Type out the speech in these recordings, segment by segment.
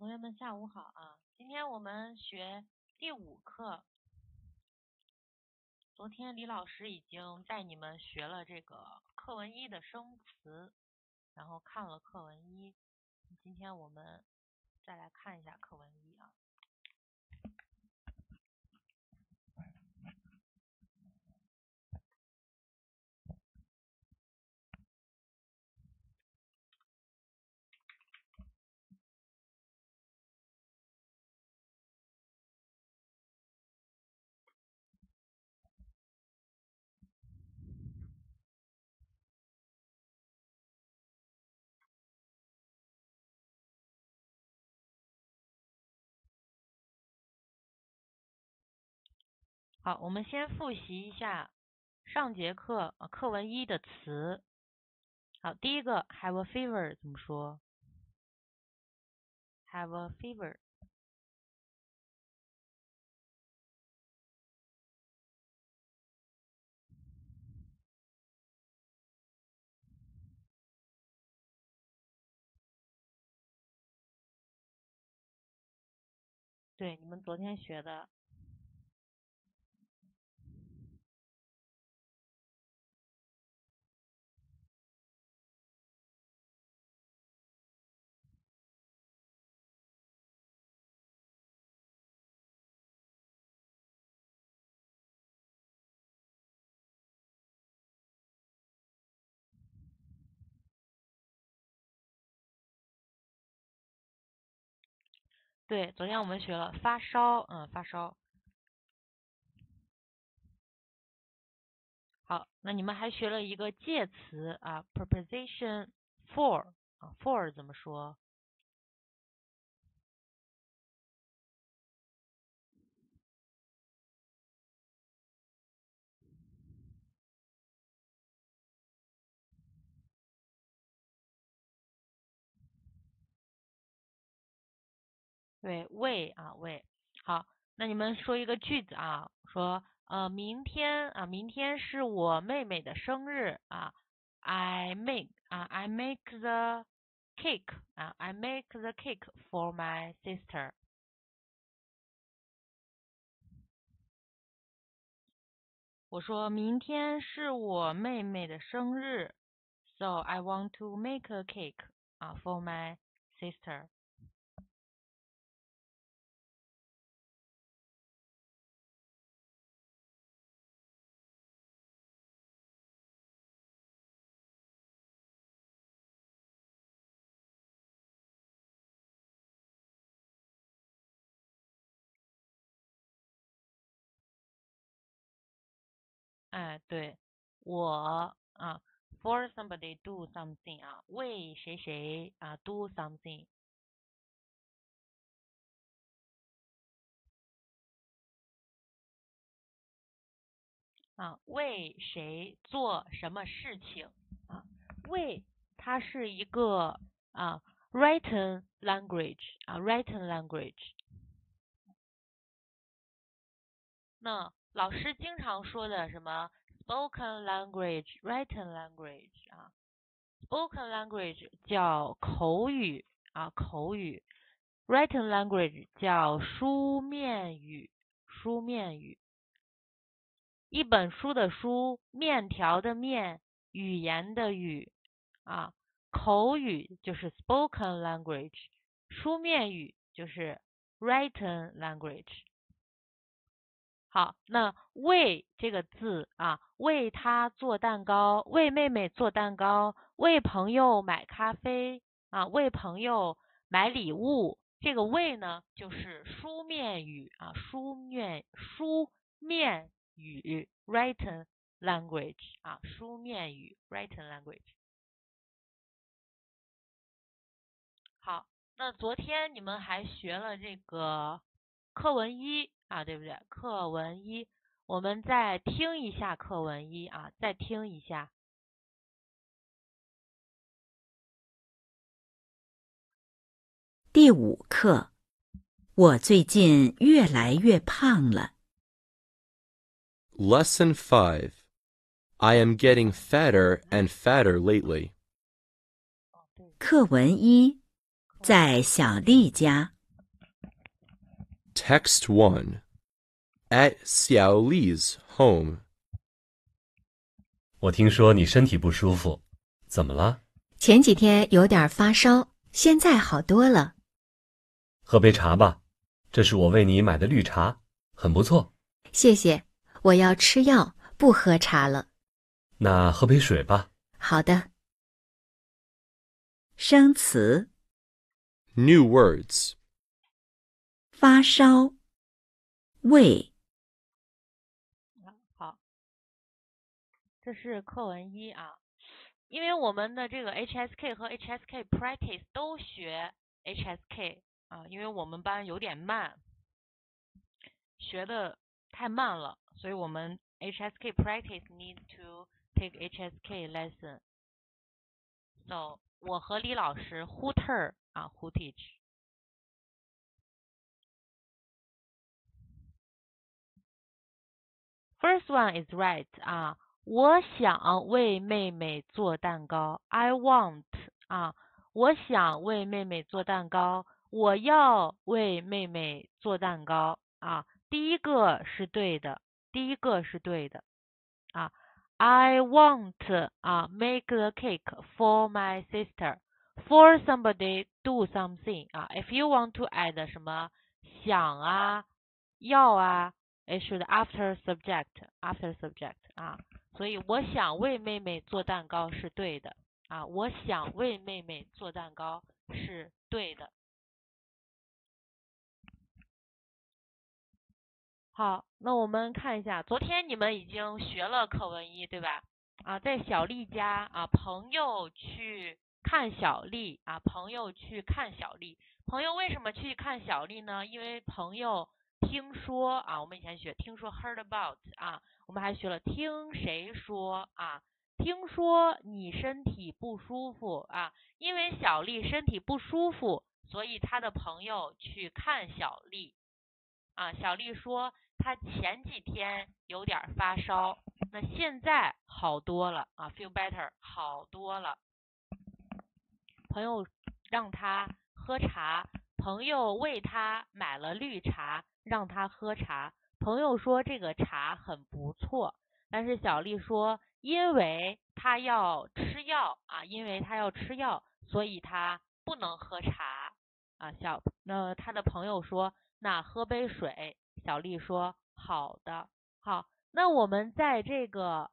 学们下午好啊！今天我们学第5课。昨天李老师已经带你们学了这个课文1的生词，然后看了课文1。今天我们再来看一下课文1啊。好，我们先复习一下上节课课文1的词。好，第一个 have a fever 怎么说 ？have a fever。对，你们昨天学的。对，昨天我们学了发烧，发烧。好，那你们还学了一个介词啊 ，preposition for 啊 ，for 怎么说？对，为啊为。好，那你们说一个句子啊，说明天是我妹妹的生日啊，I make the cake 啊，I make the cake for my sister。我说明天是我妹妹的生日 ，so I want to make a cake 啊 for my sister。哎，对，我啊，for somebody do something 啊，为谁谁啊 do something 啊，为谁做什么事情啊？为它是一个written language 啊，written language。那老师经常说的什么 spoken language、written language 啊，spoken language 叫口语啊，口语。Written language 叫书面语，书面语。一本书的书，面条的面，语言的语啊。口语就是 spoken language， 书面语就是 written language。好，那为这个字啊，为他做蛋糕，为妹妹做蛋糕，为朋友买咖啡啊，为朋友买礼物。这个为呢，就是书面语啊，书面语 written language 啊，书面语 written language。好，那昨天你们还学了这个课文1啊，对不对？课文1，我们再听一下课文1啊，再听一下。 第5课，我最近越来越胖了。 Lesson 5. I am getting fatter and fatter lately. 课文1，在小丽家。 Text 1. At Xiaoli's home. 我听说你身体不舒服，怎么了？ 前几天有点发烧，现在好多了。 喝杯茶吧，这是我为你买的绿茶，很不错。 谢谢，我要吃药，不喝茶了。 那喝杯水吧。 好的。 生词 New words. 发烧、胃、 好，这是课文1啊。因为我们的这个 HSK 和 HSK Practice 都学 HSK 啊，因为我们班有点慢，学的太慢了，所以我们 HSK Practice need to take HSK lesson. So 我和李老师 who teach 啊 who teach. First one is right 啊，我想为妹妹做蛋糕。I want 啊，我想为妹妹做蛋糕，我要为妹妹做蛋糕啊。第一个是对的，第一个是对的啊。I want 啊 make the cake for my sister. For somebody do something 啊。If you want to add 什么想啊，要啊。It should after subject 啊，所以我想为妹妹做蛋糕是对的啊，我想为妹妹做蛋糕是对的。好，那我们看一下，昨天你们已经学了课文1，对吧？啊，在小丽家啊，朋友去看小丽啊，朋友去看小丽，朋友为什么去看小丽呢？因为朋友听说啊，我们以前学听说 heard about 啊，我们还学了听谁说啊，听说你身体不舒服啊，因为小丽身体不舒服，所以她的朋友去看小丽啊。小丽说她前几天有点发烧，那现在好多了啊 ，feel better 好多了。朋友让她喝茶，朋友为她买了绿茶，让她喝茶。朋友说这个茶很不错，但是小丽说，因为她要吃药啊，因为她要吃药，所以她不能喝茶啊。那她的朋友说，那喝杯水。小丽说好的。好，那我们在这个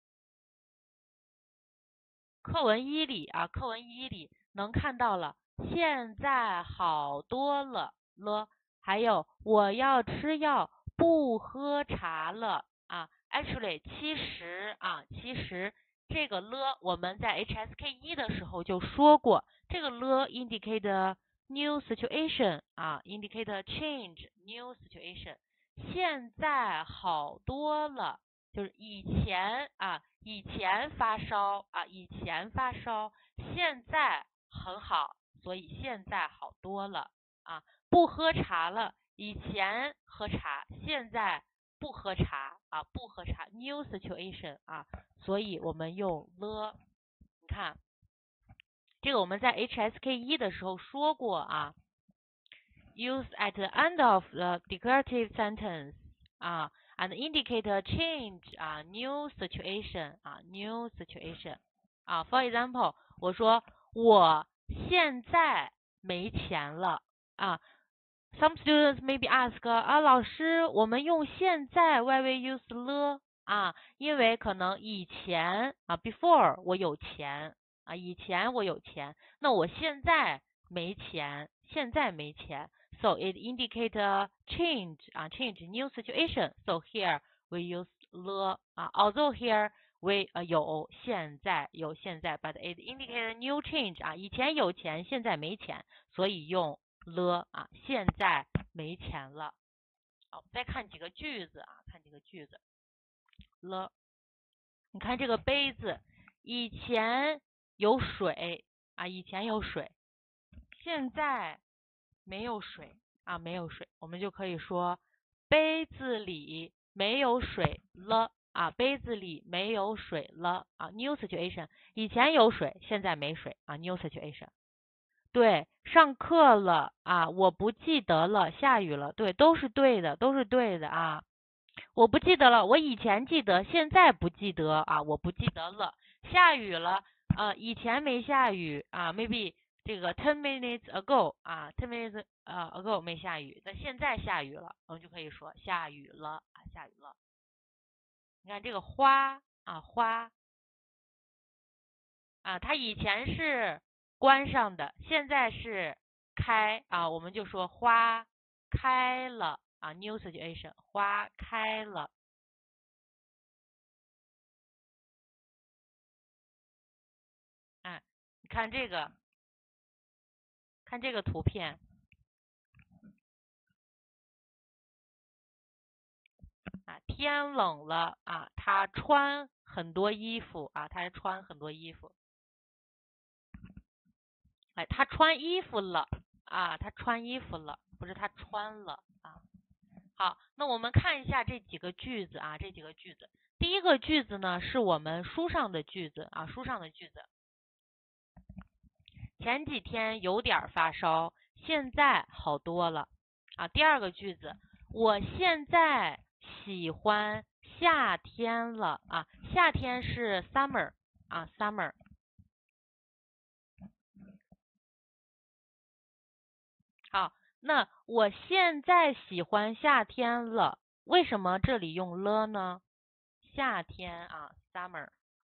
课文1里啊，课文1里能看到了，现在好多了，还有我要吃药，不喝茶了啊。Actually， 其实这个我们在 HSK 1的时候就说过，这个indicate new situation 啊 ，indicate change new situation。现在好多了，就是以前发烧啊，以前发烧，现在很好，所以现在好多了啊。不喝茶了，以前喝茶，现在不喝茶啊，不喝茶 new situation 啊，所以我们用了。你看，这个我们在 HSK 1的时候说过啊。Use at the end of the declarative sentence 啊 and indicate a change 啊 new situation 啊 new situation 啊 for example 我说我现在没钱了啊 some students maybe ask 啊老师我们用现在 why we use 了啊因为可能以前啊 before 我有钱啊以前我有钱那我现在没钱现在没钱So it indicates a change, change new situation. So here we use 了although here we 有现在， but it indicates a new change 以前有钱，现在没钱，所以用了现在没钱了。再看几个句子看几个句子了。你看这个杯子，以前有水以前有水，现在没有水没有水，我们就可以说杯子里没有水了杯子里没有水了new situation， 以前有水，现在没水new situation。 对，上课了啊，我不记得了，下雨了，对，都是对的，都是对的啊。我不记得了，我以前记得，现在不记得啊，我不记得了。下雨了，以前没下雨啊，maybe 这个 ten minutes ago 啊，ten minutes ago 没下雨，那现在下雨了，我们就可以说下雨了啊，下雨了。你看这个花啊，花啊，它以前是关上的，现在是开啊，我们就说花开了啊，new situation，花开了。哎，你看这个，看这个图片啊，天冷了啊，他穿很多衣服啊，他穿很多衣服。哎，他穿衣服了啊，他穿衣服了，不是他穿了啊。好，那我们看一下这几个句子啊，这几个句子。第一个句子呢，是我们书上的句子啊，书上的句子。前几天有点发烧，现在好多了啊。第二个句子，我现在喜欢夏天了啊，夏天是 summer 啊 summer。好，那我现在喜欢夏天了，为什么这里用了呢？夏天啊 summer。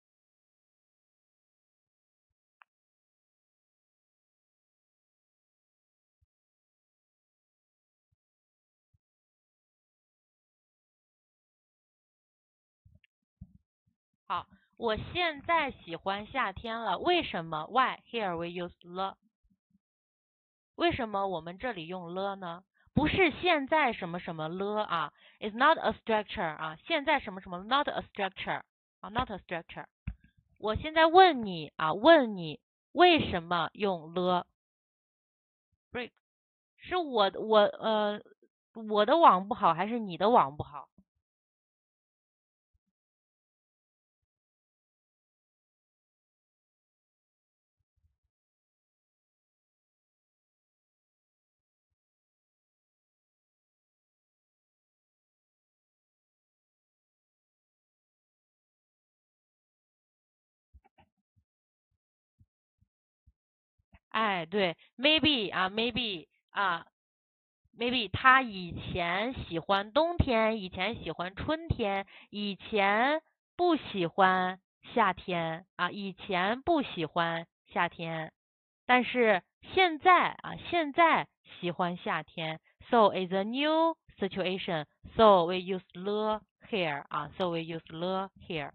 好，我现在喜欢夏天了，为什么 ？Why here we use the？为什么我们这里用了呢？不是现在什么什么了啊 ，is not a structure 啊，现在什么什么 not a structure 啊 ，not a structure。我现在问你啊，问你为什么用了 break？是我的网不好还是你的网不好？哎，对，maybe 啊，maybe 啊，maybe 他以前喜欢冬天，以前喜欢春天，以前不喜欢夏天啊，以前不喜欢夏天，但是现在啊，现在喜欢夏天。So it's a new situation. So we use the here 啊，so we use the here。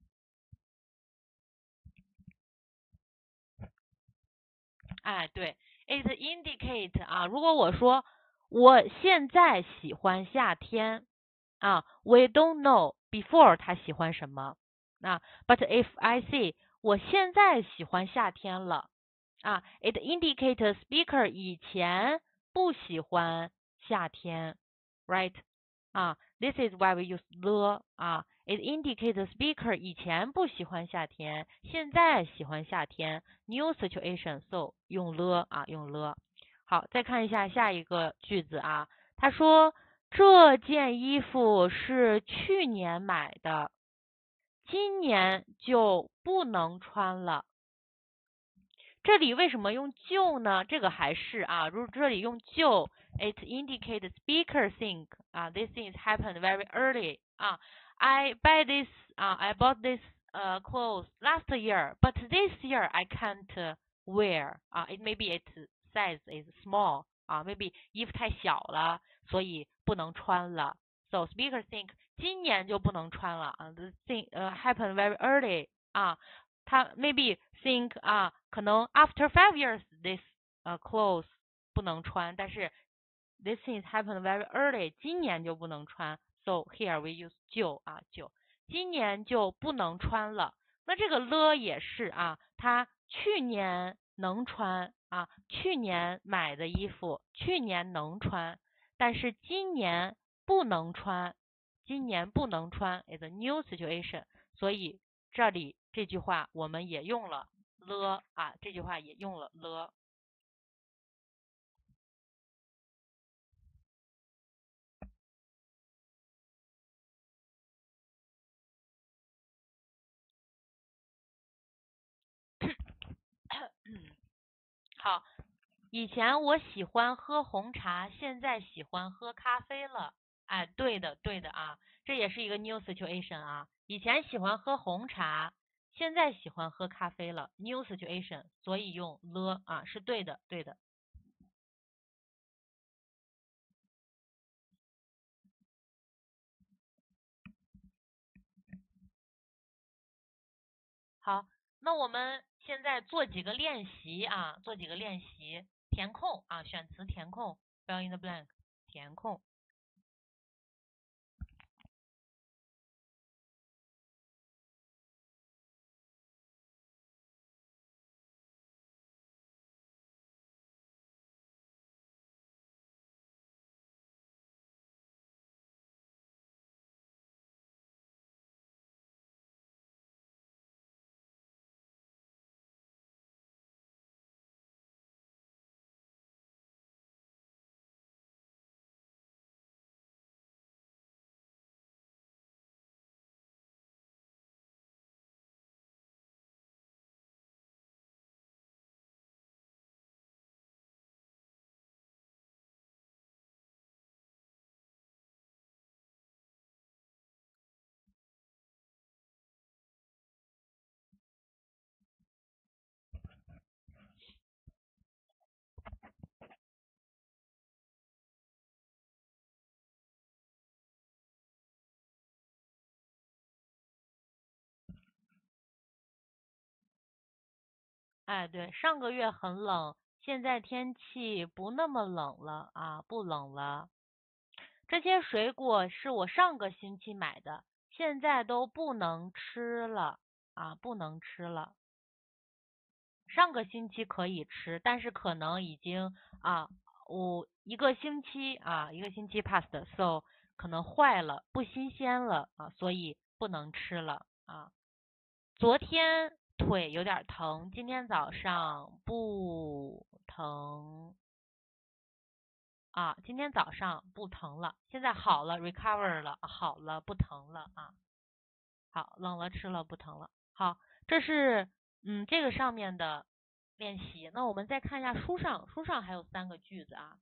哎，对，it indicate 啊，如果我说我现在喜欢夏天啊，we don't know before 他喜欢什么啊，but if I say 我现在喜欢夏天了啊，it indicates speaker 以前不喜欢夏天，right？啊，this is why we use the 啊，it indicates speaker 以前不喜欢夏天，现在喜欢夏天，new situation so 用了啊，用了。好，再看一下下一个句子啊，他说这件衣服是去年买的，今年就不能穿了。这里为什么用就呢？这个还是啊，如果这里用就 ，it indicates speaker think 啊，this thing happened very early 啊。I buy this 啊，I bought this clothes last year, but this year I can't wear 啊。It maybe its size is small 啊，maybe 衣服太小了，所以不能穿了。So speaker think 今年就不能穿了啊，this thing happened very early 啊。他 maybe think 啊，可能 after 5 years this clothes 不能穿，但是 this thing happened very early，今年就不能穿。So here we use 就啊就，今年就不能穿了。那这个了也是啊，他去年能穿啊，去年买的衣服，去年能穿，但是今年不能穿，今年不能穿 is a new situation，所以这里这句话我们也用了了啊，这句话也用了了。 好，以前我喜欢喝红茶，现在喜欢喝咖啡了。哎，对的，对的啊，这也是一个 new situation 啊。以前喜欢喝红茶，现在喜欢喝咖啡了，new situation，所以用了啊，是对的，对的。好，那我们现在做几个练习啊，做几个练习，填空啊，选词填空 ，fill in the blank，填空。哎，对，上个月很冷，现在天气不那么冷了啊，不冷了。这些水果是我上个星期买的，现在都不能吃了啊，不能吃了。上个星期可以吃，但是可能已经啊，一个星期啊，一个星期 past，so 可能坏了，不新鲜了啊，所以不能吃了啊。昨天腿有点疼，今天早上不疼啊，今天早上不疼了，现在好了，recover 了，好了，不疼了啊。好，冷了吃了不疼了。好，这是这个上面的练习。那我们再看一下书上，书上还有3个句子啊。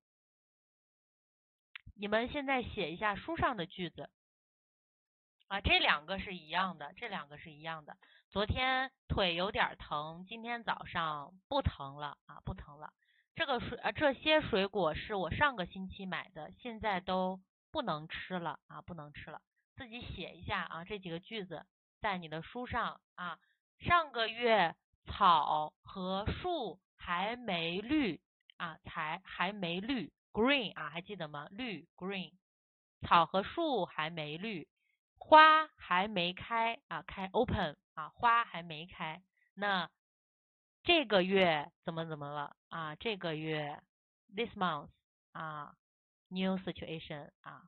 你们现在写一下书上的句子啊，这2个是一样的，这2个是一样的。昨天腿有点疼，今天早上不疼了啊，不疼了。这些水果是我上个星期买的，现在都不能吃了啊，不能吃了。自己写一下啊，这几个句子在你的书上啊。上个月草和树还没绿啊，还没绿 green 啊，还记得吗？绿 green，草和树还没绿，花还没开啊，开 open 啊，花还没开。那这个月怎么了啊？这个月 this month 啊，new situation 啊。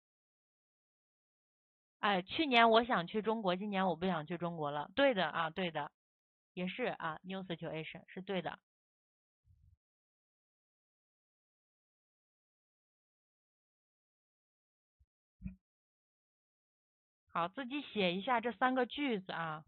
哎，去年我想去中国，今年我不想去中国了。对的啊，对的，也是啊，new situation 是对的。好，自己写一下这3个句子啊。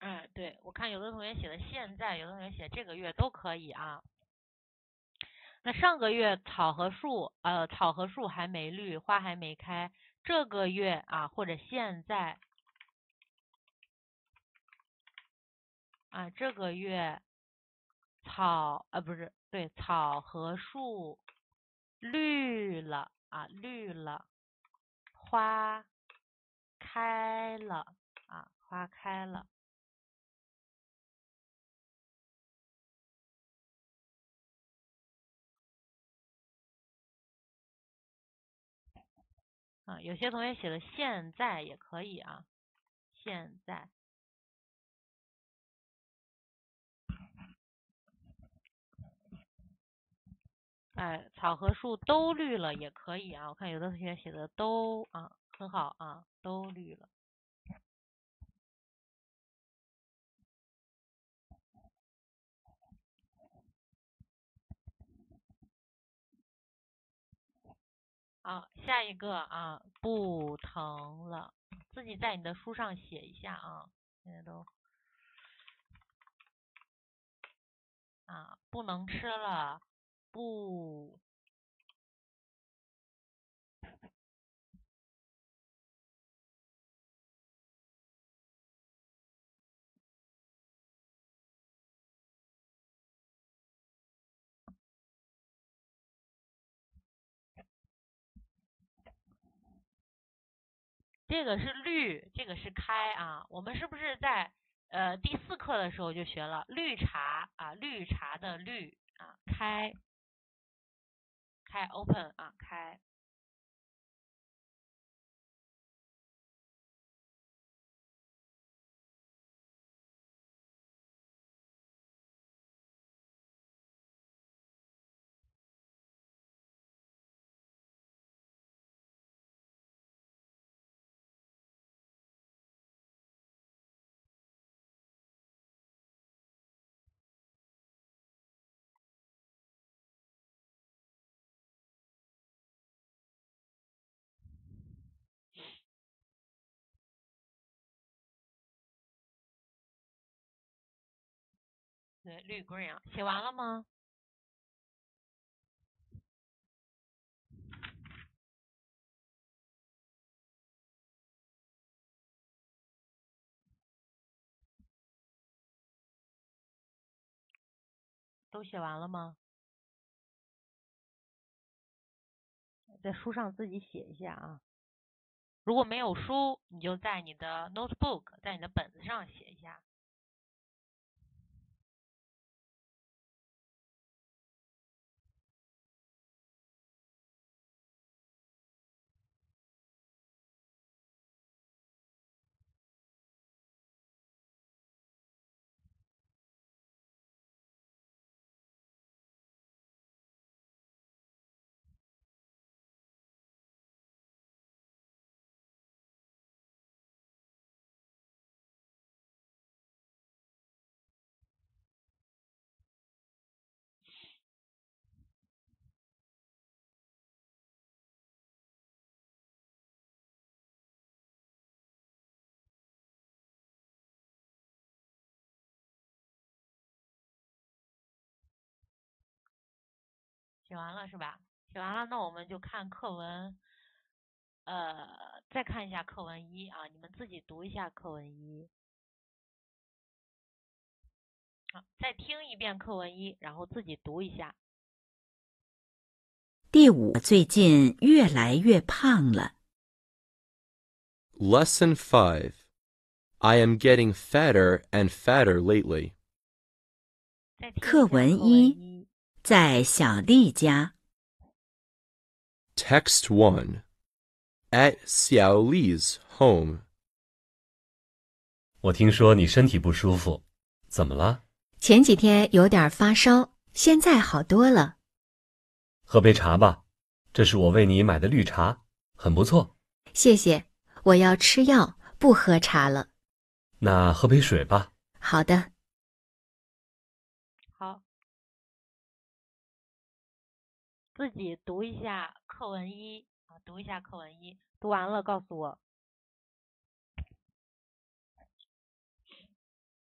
对，我看有的同学写的现在，有的同学写这个月都可以啊。那上个月草和树还没绿，花还没开。这个月啊，或者现在啊，这个月不是，对，草和树绿了啊，绿了，花开了啊，花开了。有些同学写的现在也可以啊，现在。草和树都绿了也可以啊，我看有的同学写的都啊，很好啊，都绿了。下一个啊，不疼了，自己在你的书上写一下啊，现在都不能吃了，不。这个是绿，这个是开啊。我们是不是在第4课的时候就学了绿茶啊？绿茶的绿啊，开 open 啊，开。对，绿 green 啊，写完了吗？都写完了吗？在书上自己写一下啊。如果没有书，你就在你的 notebook，在你的本子上写一下。写完了是吧？写完了，那我们就看课文，再看一下课文1啊，你们自己读一下课文1。再听一遍课文1，然后自己读一下。 第5，最近越来越胖了。 Lesson 5. I am getting fatter and fatter lately. 再听一下课文1，在小丽家。 Text 1. At Xiao Li's home. 我听说你身体不舒服，怎么了？ 前几天有点发烧，现在好多了。 喝杯茶吧，这是我为你买的绿茶，很不错。 谢谢，我要吃药，不喝茶了。 那喝杯水吧。 好的。 好，自己读一下课文1啊，读一下课文1，读完了告诉我。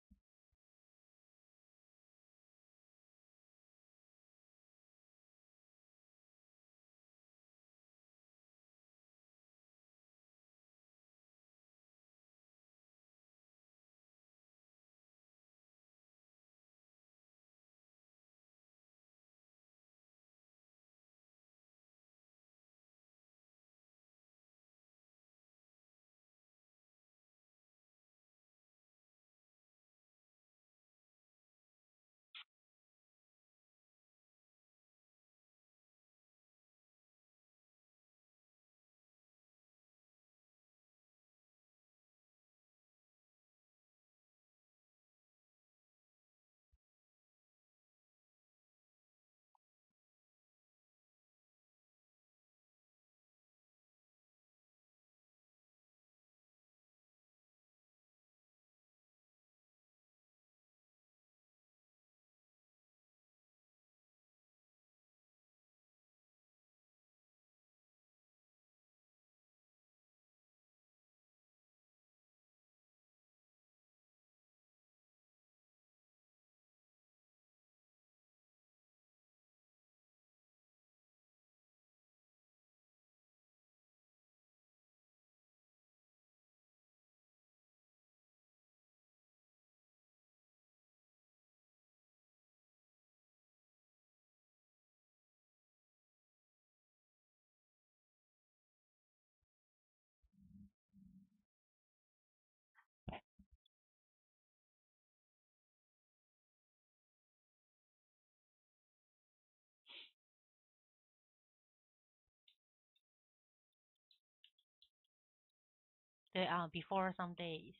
对啊，before some days,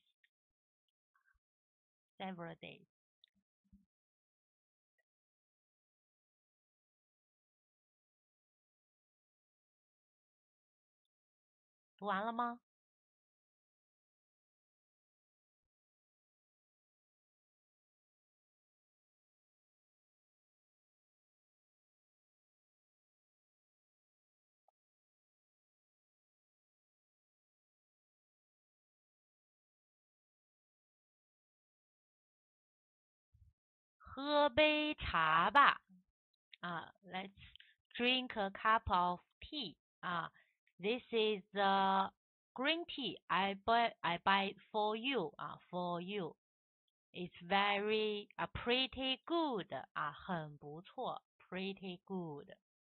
several days。读完了吗？喝杯茶吧。Let's drink a cup of tea. This is the green tea I buy for you. For you. It's very pretty good. 很不错 pretty good.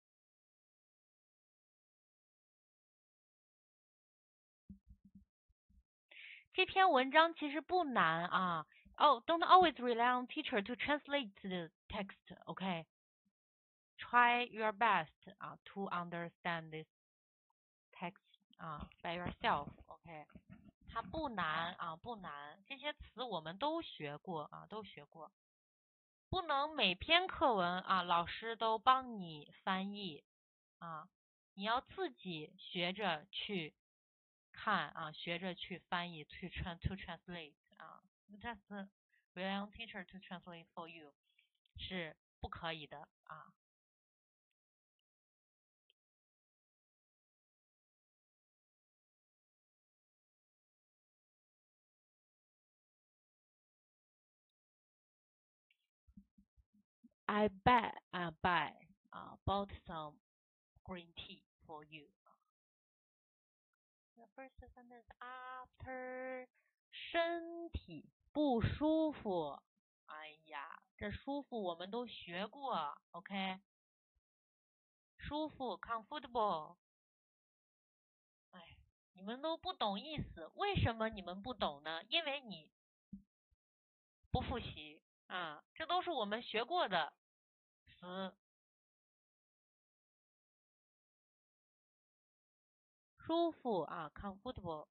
这篇文章其实不难啊。Don't always rely on teacher to translate the text. Okay. Try your best to understand this text by yourself. OK. 它不难不难。这些词我们都学过都学过。不能每篇课文老师都帮你翻译你要自己学着去看学着去翻译to translate Just rely on teacher to translate for you 是不可以的I bought some green tea for you. The first sentence after 身体不舒服。哎呀，这舒服我们都学过 ，OK？ 舒服 comfortable。哎，你们都不懂意思，为什么你们不懂呢？因为你不复习这都是我们学过的词。舒服comfortable。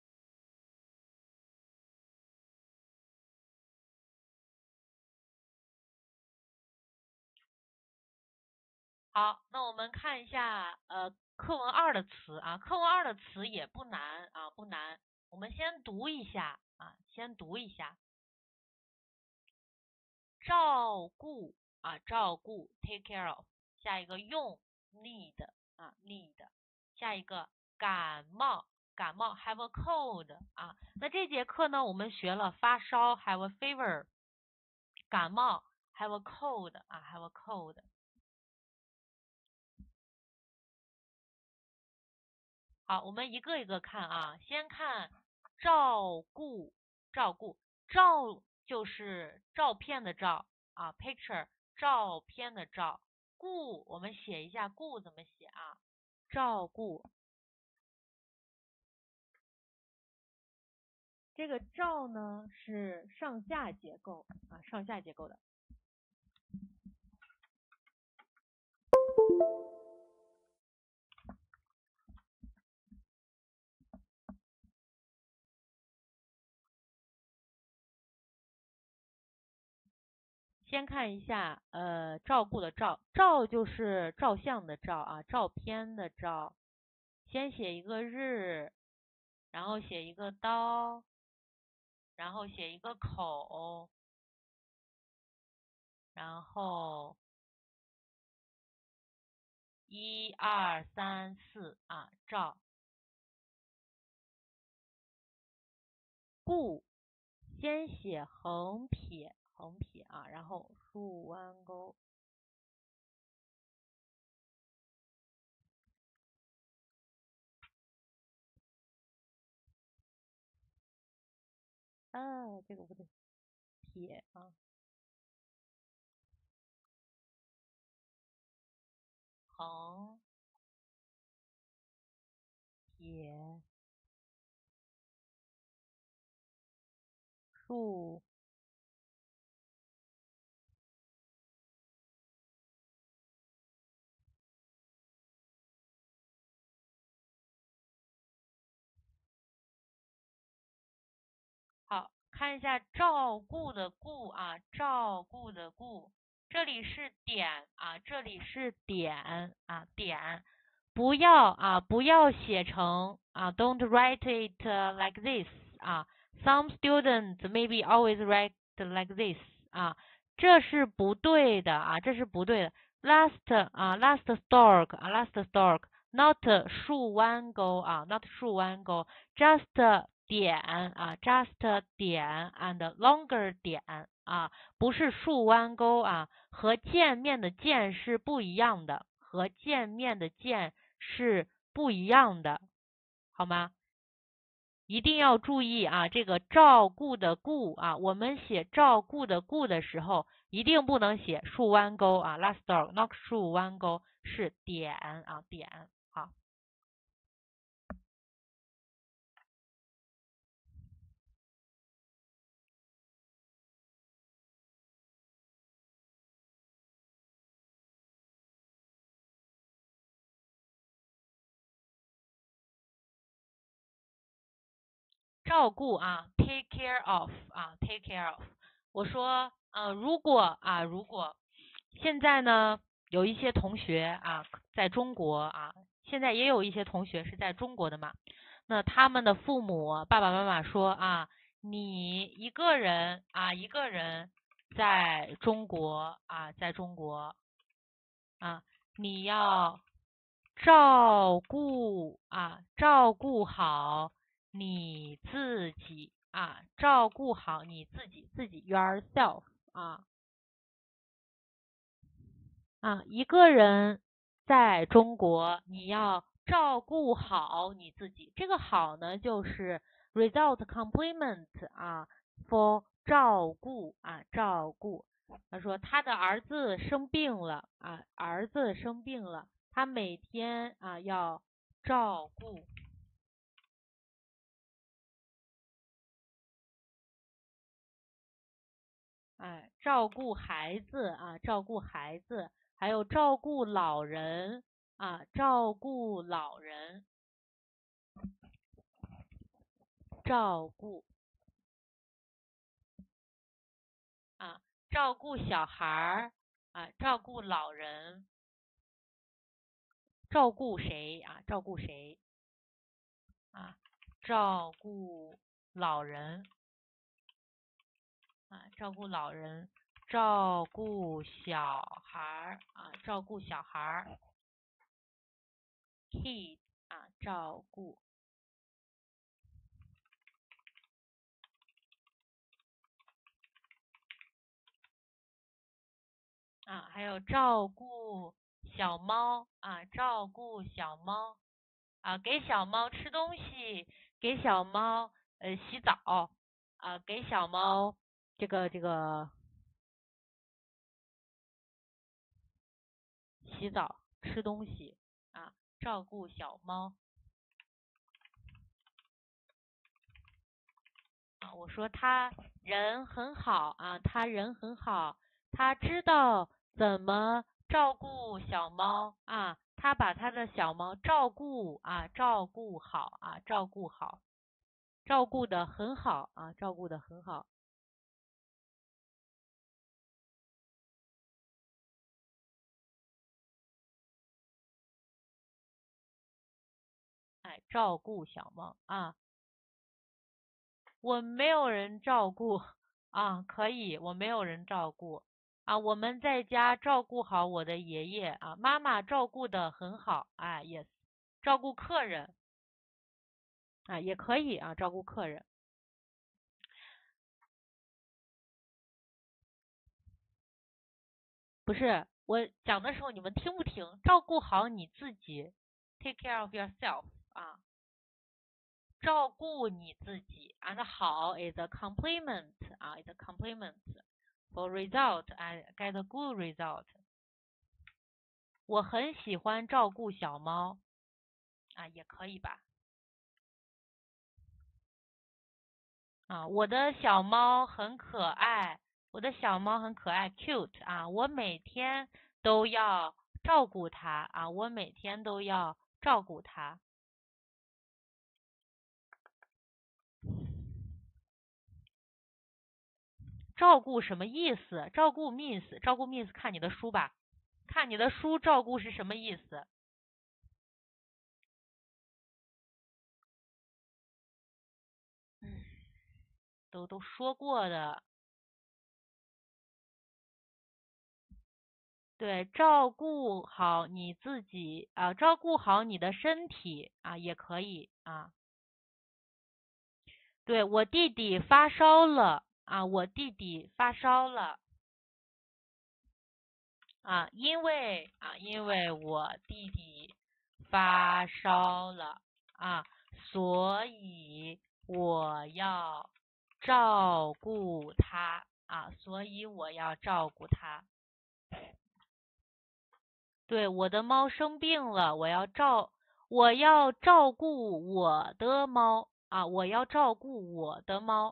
好，那我们看一下课文2的词课文2的词也不难不难。我们先读一下先读一下。照顾照顾 take care of， 下一个用 need need， 下一个感冒 have a cold 那这节课呢我们学了发烧 have a fever， 感冒 have a cold have a cold。好，我们一个一个看先看照顾，照顾，照就是照片的照picture 照片的照，顾我们写一下顾怎么写照顾。这个照呢是上下结构上下结构的。先看一下照顾的照，照就是照相的照照片的照。先写一个日，然后写一个刀，然后写一个口，然后1、2、3、4照。顾先写横撇然后竖弯钩。这个不对，撇横撇竖看一下照顾的顾啊，照顾的顾，这里是点啊，这里是点啊，点，不要写成啊 ，don't write it like this 啊。Some students maybe always write like this 啊，这是不对的啊，这是不对的。Last stork 啊，last stork。Not 树弯钩啊，not 树弯钩 ，just 点啊，just 点 and longer 点啊，不是树弯钩啊，和见面的见是不一样的，和见面的见是不一样的，好吗？一定要注意啊，这个照顾的顾啊，我们写照顾的顾的时候，一定不能写竖弯钩啊 ，last dog not 竖弯钩是点啊点，好。照顾啊 ，take care of 啊，take care of。我说，如果现在呢有一些同学啊在中国啊，现在也有一些同学是在中国的嘛，那他们的父母爸爸妈妈说啊，你一个人在中国啊，你要照顾好你自己啊，照顾好你自己 yourself 一个人在中国，你要照顾好你自己。这个好呢，就是 result complement for 照顾照顾。他说他的儿子生病了他每天要照顾。照顾孩子照顾孩子，还有照顾老人照顾老人，照顾小孩儿照顾老人，照顾谁照顾谁照顾老人照顾老人，照顾小孩儿照顾小孩儿 ，kid 照顾还有照顾小猫照顾小猫给小猫吃东西，给小猫洗澡给小猫这个洗澡吃东西照顾小猫我说他人很好他人很好，他知道怎么照顾小猫他把他的小猫照顾照顾好照顾好，照顾得很好照顾得很好。照顾小猫我没有人照顾可以，我没有人照顾我们在家照顾好我的爷爷妈妈照顾得很好yes， 照顾客人也可以照顾客人。不是，我讲的时候你们听不听？照顾好你自己 ，take care of yourself 照顾你自己，and 好 is a compliment is a compliment for result and get a good result。我很喜欢照顾小猫也可以吧我的小猫很可爱，我的小猫很可爱 ，cute 我每天都要照顾它我每天都要照顾它。 照顾什么意思？照顾 means 看你的书吧，看你的书，照顾是什么意思？都说过的。对，照顾好你自己啊，照顾好你的身体啊，也可以啊。对，我弟弟发烧了啊，我弟弟发烧了啊，因为我弟弟发烧了啊，所以我要照顾他啊，所以我要照顾他。对，我的猫生病了，我要照顾我的猫啊，我要照顾我的猫。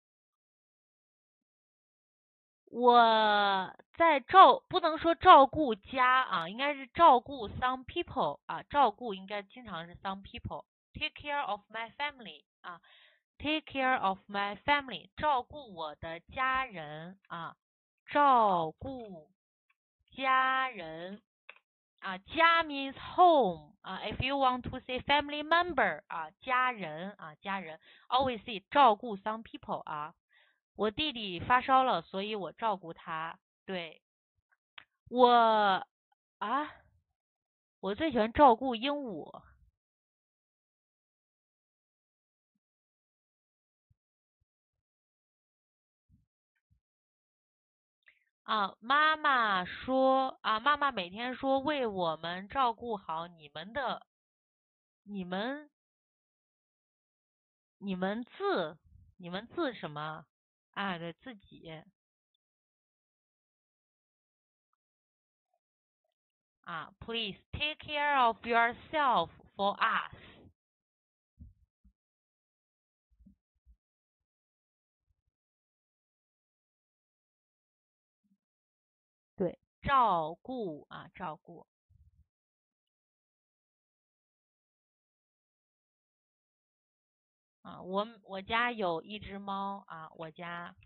我在不能说照顾家啊，应该是照顾 some people 啊，照顾应该经常是 some people。Take care of my family 啊，take care of my family， 照顾我的家人啊，照顾家人。啊，家 means home 啊，if you want to say family member 啊，家人啊，家人 always say 照顾 some people 啊。我弟弟发烧了，所以我照顾他。对，我我最喜欢照顾鹦鹉啊。妈妈说啊，妈妈每天说为我们照顾好你们你们字什么啊？对自己啊，please take care of yourself for us。对，照顾啊，照顾啊。我家有一只猫啊，我家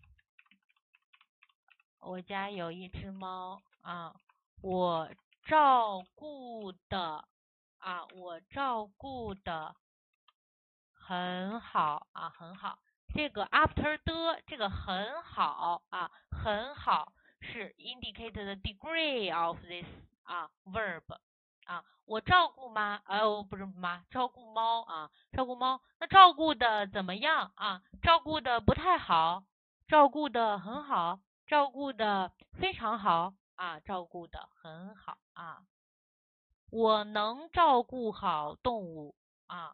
有一只猫啊，我照顾的我照顾的很好啊，很好。这个 after 的这个很好啊，很好是 indicate the degree of this verb 啊。我照顾不是照顾猫啊，照顾猫。那照顾的怎么样啊？照顾的不太好，照顾的很好，照顾的非常好啊，照顾的很好啊。我能照顾好动物啊。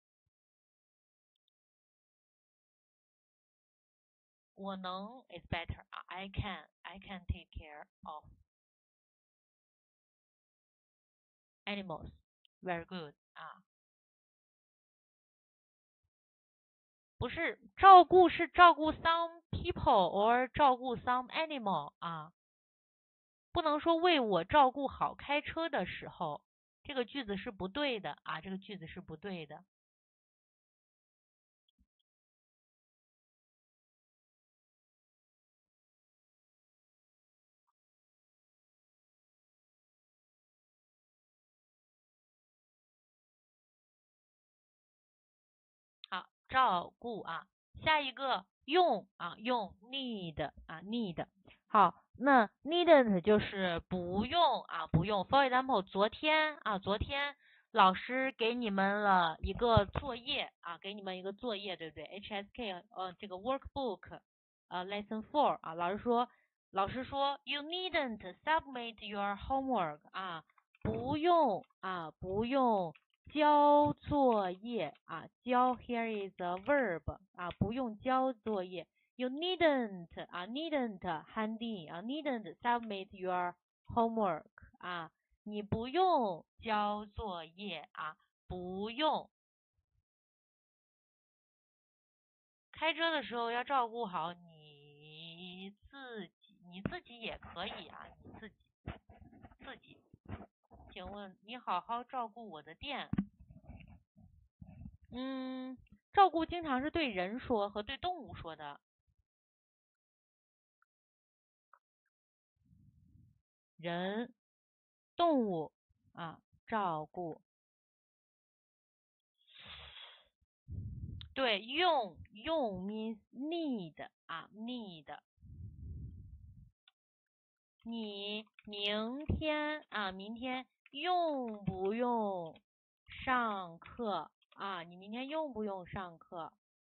我能 is better 啊，I can take care of animals very good 啊，不是照顾是照顾 some people or 照顾 some animal 啊，不能说为我照顾好开车的时候，这个句子是不对的啊，这个句子是不对的。好，照顾啊，下一个用need need。好，那 needn't 就是不用不用。For example，昨天老师给你们了一个作业给你们一个作业，对不对？HSK 这个 workbook lesson 4老师说 you needn't submit your homework 不用交作业交 here is a verb 不用交作业。You needn't hand in needn't submit your homework 你不用交作业不用。开车的时候要照顾好你自己也可以你自己。请问你好好照顾我的店。照顾经常是对人说和对动物说的。 人、动物啊，照顾。对，用 means need 啊 need。你明天用不用上课啊？你明天用不用上课？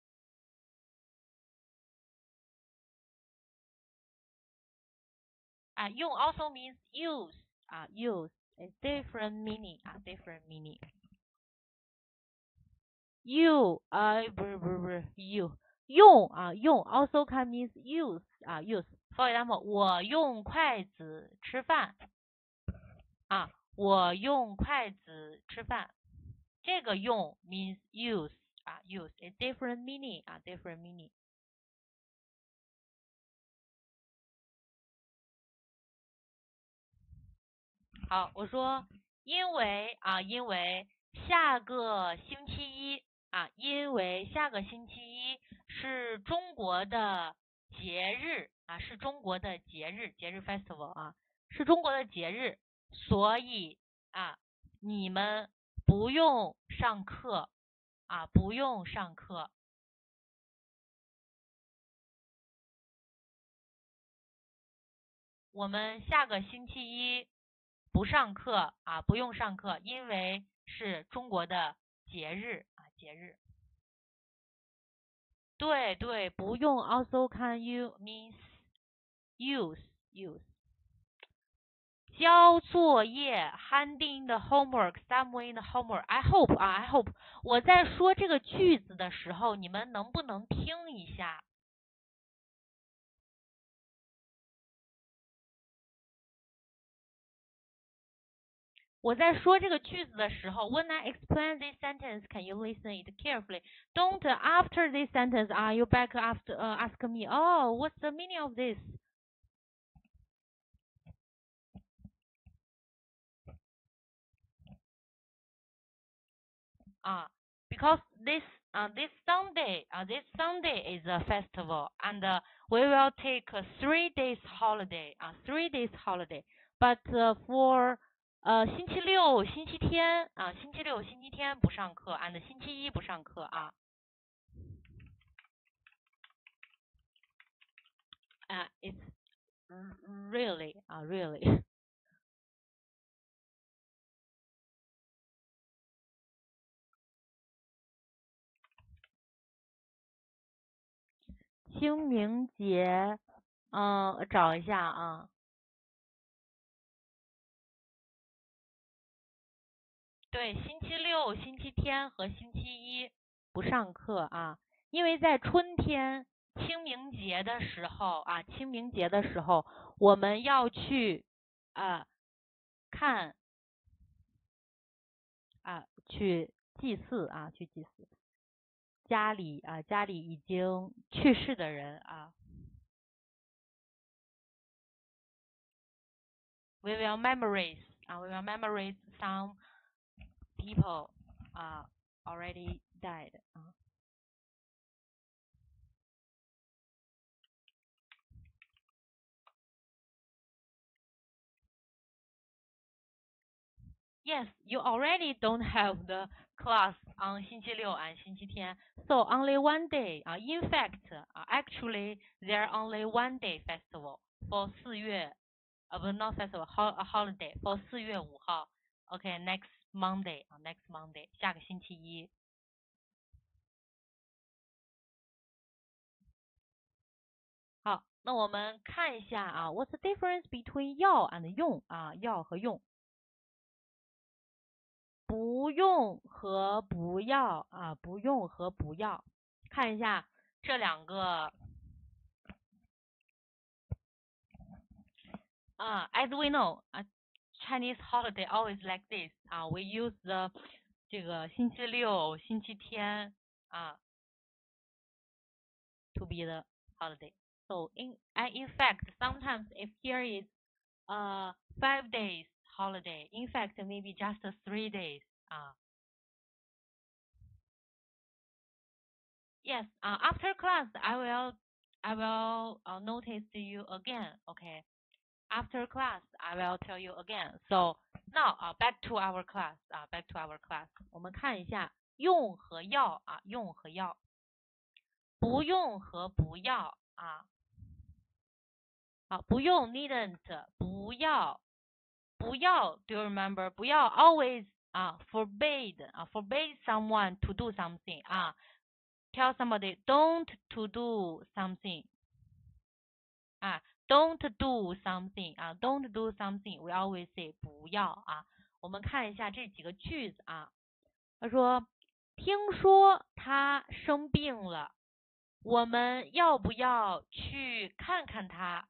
啊，用 also means use 啊 use a different meaning 啊 different meaning。you 不是 you 用啊用 also can means use 啊 use。For example， 我用筷子吃饭啊，我用筷子吃饭。这个用 means use 啊 use a different meaning 啊 different meaning。好，我说因为下个星期一啊，因为下个星期一是中国的节日啊，是中国的节日 festival 啊，是中国的节日，所以啊，你们不用上课啊，不用上课。我们下个星期一不上课啊，不用上课，因为是中国的节日啊，节日。对对，不用 also can you means use。交作业 handing the homework somewhere in the homework。 I hope 我在说这个句子的时候，你们能不能听一下？我在说这个句子的时候 ，When I explain this sentence, can you listen it carefully? Don't after this sentence are you back after ask me, oh, what's the meaning of this? 啊 because this Sunday is a festival and we will take 3 days holiday 3 days holiday. But for 星期六、星期天星期六、星期天不上课 and 星期一不上课啊。It's really really 清明节，找一下啊。对，星期六、星期天和星期一不上课啊，因为在春天清明节的时候我们要去看去祭祀家里已经去世的人啊。We will memorize some people already died Yes, you already don't have the class on 星期六 and 星期天, so only one day. In fact, actually, there only one day festival for 4月 but not festival, holiday for 4月5号. Okay, next Monday, 下个星期一。好，那我们看一下what's the difference between 要 and 用要和用。不用和不要不用和不要，看一下这两个as we know Chinese holiday always like this we use the 这个星期六、星期天to be the holiday. So in fact, sometimes if here is 5 days holiday, in fact maybe just 3 days Yes, after class I will notice you again, okay? after class I will tell you again. So now back to our class back to our class. 我们看一下用和要用和要，不用和不要不用 needn't 不要 do you remember 不要 always forbade someone to do something tell somebody don't to do something don't do something don't do something we always say 不要我们看一下这几个句子他说听说他生病了，我们要不要去看看他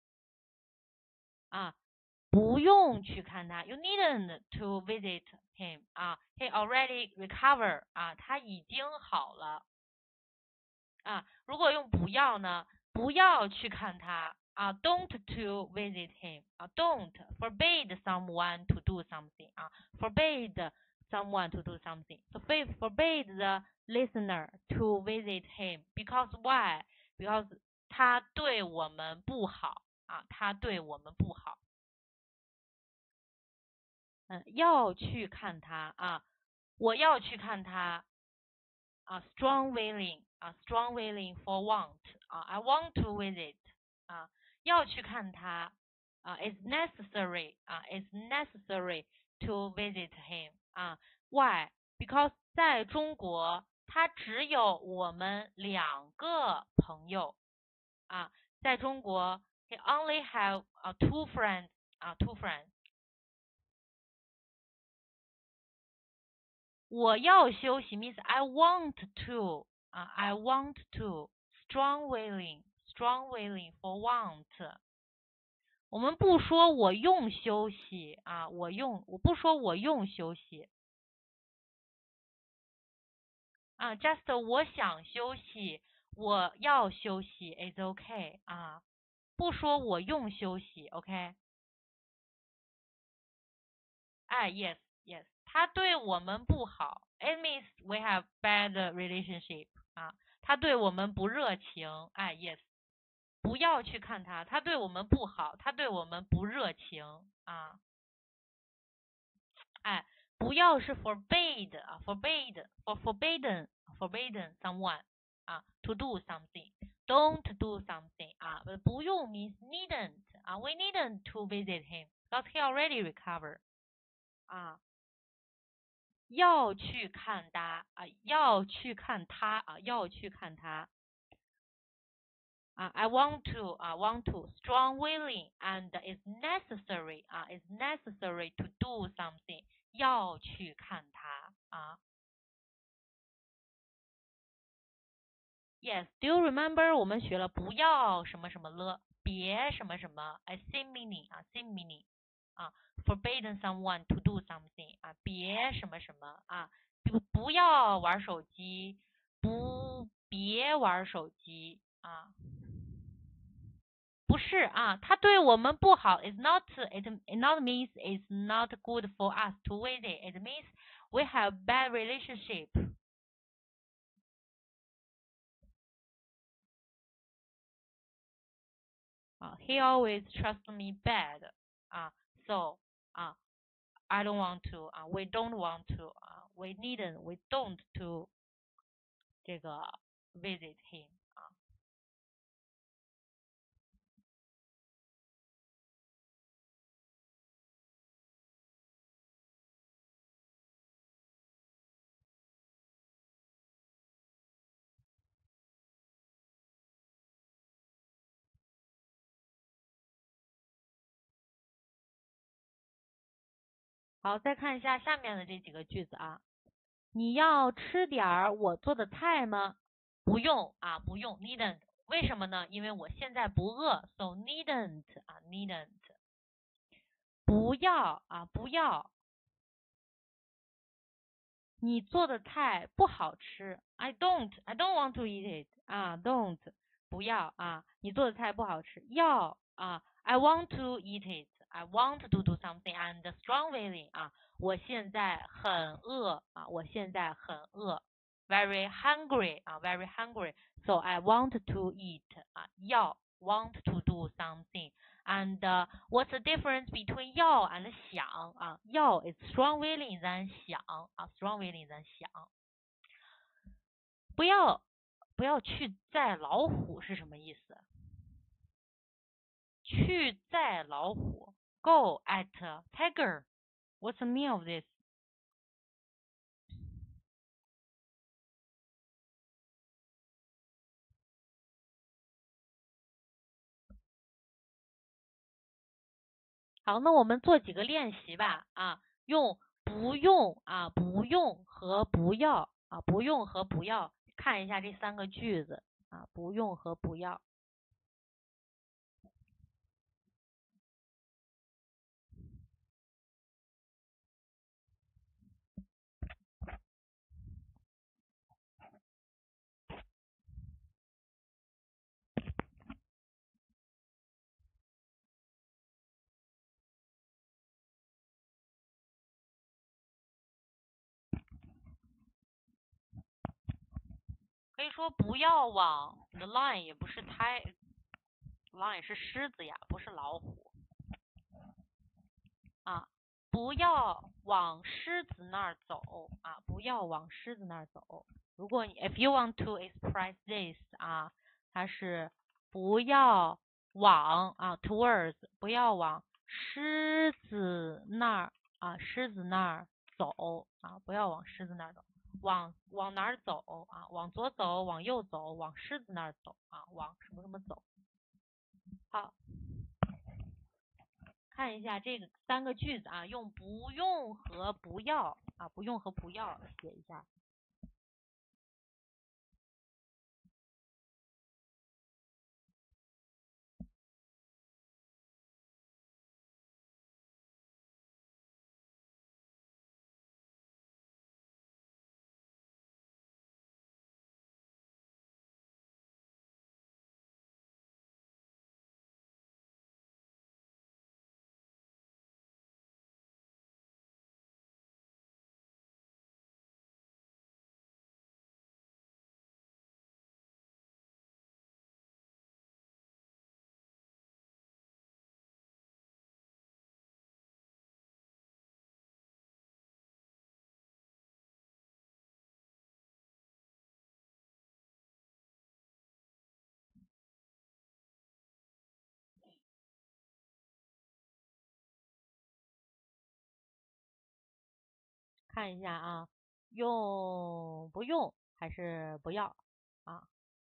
不用去看他 You needn't to visit him he already recovered 他已经好了如果用不要呢，不要去看他don't to visit him don't forbade someone to do something forbade someone to do something so forbade the listener to visit him because why because 他对我们不好他对我们不好要去看他我要去看他strong willing for want I want to visit 要去看他it's necessary to visit him why because 在中国他只有我们2个朋友在中国 he only have two friends 我要休息 means I want to strong willing for want 我们不说我用休息我不说我用休息just 我想休息我要休息 is okay 不说我用休息 OK yes他对我们不好 it means we have bad relationship 他对我们不热情yes 不要去看他他对我们不好他对我们不热情不要是 forbade forbidden someone to do something don't do something不用 means needn't we needn't to visit him because he already recovered要去看他要去看他I want to strong willing and it's necessary to do something 要去看他Yes, do you remember 我们学了不要什么什么了，别什么什么same meaning same meaning forbidden someone to do something 别什么什么不要玩手机，别玩手机不是他对我们不好 it not means it's not good for us to visit it means we have bad relationship he always trusts me bad so I don't want to we don't want to we don't to 这个 visit him好，再看一下下面的这几个句子你要吃点我做的菜吗？不用不用 needn't 为什么呢？因为我现在不饿 so needn't needn't 不要不要你做的菜不好吃 I don't want to eat it don't 不要你做的菜不好吃要I want to eat it I want to do something and strong willing我现在很饿我现在很饿 very hungry very hungry so I want to eat 要 want to do something. And what's the difference between 要 and 想啊？要 is strong willing than 想啊 ，strong willing than 想。不要去载老虎是什么意思？去载老虎 ，go at tiger. What's the meaning of this? 好，那我们做几个练习吧啊，用不用啊，不用和不要啊，不用和不要，看一下这3个句子啊，不用和不要。可以说不要往 the lion 也不是lion 是狮子呀，不是老虎啊。不要往狮子那儿走啊，不要往狮子那儿走。如果你 if you want to express this 啊，它是不要往啊 towards 不要往狮子那儿啊，狮子那儿走啊，不要往狮子那儿走。往哪儿走啊？往左走，往右走，往狮子那儿走啊，往什么什么走。好，看一下这个3个句子啊，用不用和不要啊，不用和不要写一下。看一下啊，用不用还是不要啊？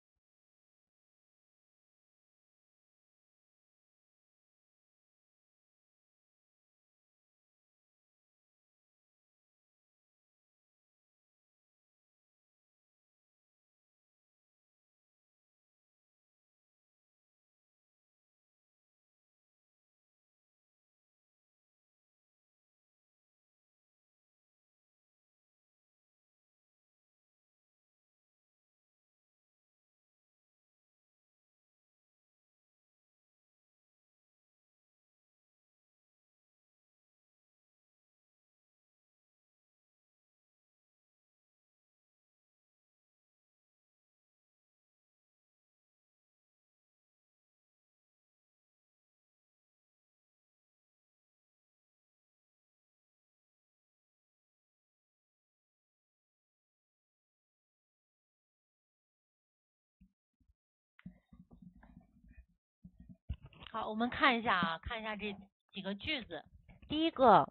好，我们看一下啊，看一下这几个句子。第一个，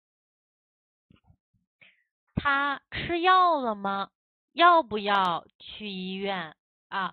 他吃药了吗？要不要去医院啊？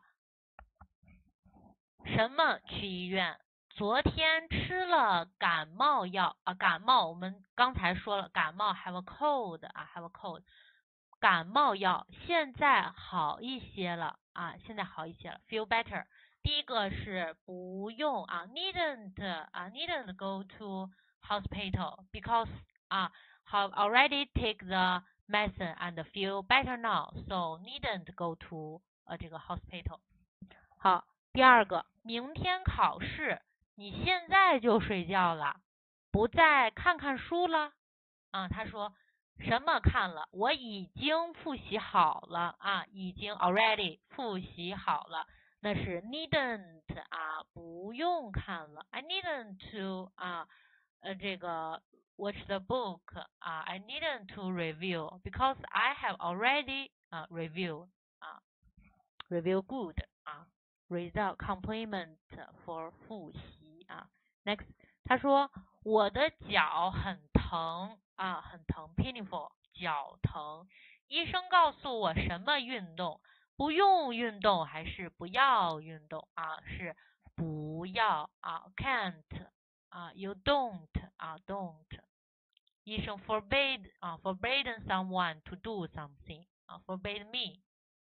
什么去医院？昨天吃了感冒药啊，感冒我们刚才说了，感冒 have a cold 啊 have a cold， 感冒药现在好一些了啊，现在好一些了 feel better。第一个是不用啊 needn't go to hospital because 啊 have already take the medicine and feel better now so needn't go to 这个 hospital。好。第二个，明天考试，你现在就睡觉了，不再看看书了？啊，他说什么看了？我已经复习好了啊，已经 already 复习好了。 那是 needn't 啊，不用看了。I needn't to 这个 watch the book 啊，I needn't to review because I have already review review good result complement for 复习Next 他说我的脚很疼很疼 painful 脚疼。医生告诉我什么运动？不用运动还是不要运动是不要can't you don't don't。医生 forbidden someone to do something forbid me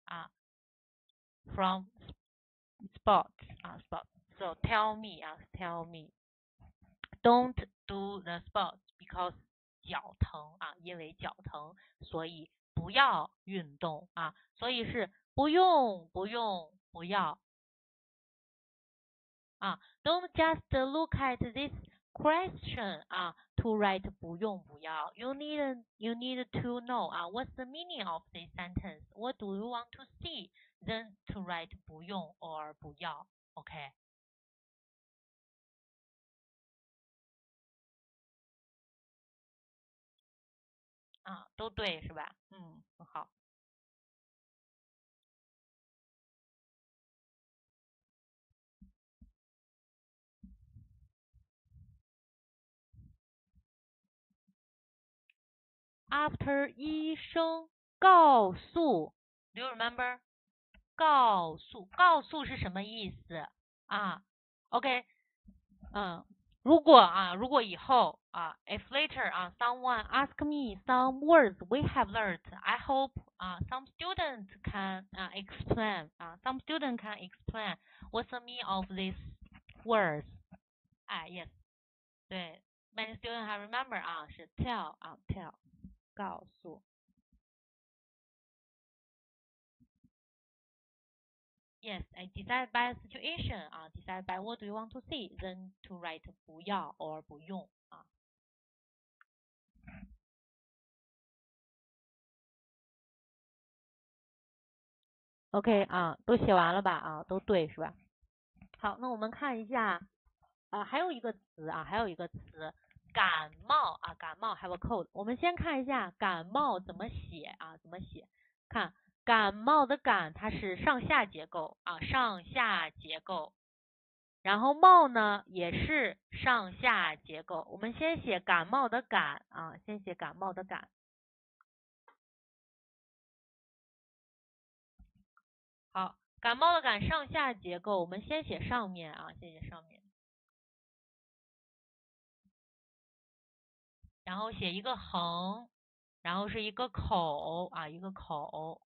from sports sports so tell me tell me don't do the sports because 脚疼因为脚疼所以不要运动所以是不用不用不要don't just look at this question to write 不用不要 you need to know what's the meaning of this sentence what do you want to see then to write 不用 or 不要 OK都对是吧？很好。After 医生告诉 ，Do you remember？告诉是什么意思？OK，如果以后if later someone ask me some words we have learned, I hope some students can explain some student can explain what's the meaning of these words. Yes， 对 ，many students have remember 是 tell tell 告诉。Yes, I decide by situation decide by what do you want to see, then to write 不要 or 不用OK 都写完了吧都对是吧？好，那我们看一下还有一个词感冒感冒 have a cold。我们先看一下感冒怎么写怎么写？看感冒的感它是上下结构上下结构。然后冒呢也是上下结构。我们先写感冒的感先写感冒的感。好，感冒的感上下结构，我们先写上面先写上面。然后写一个横，然后是一个口一个口。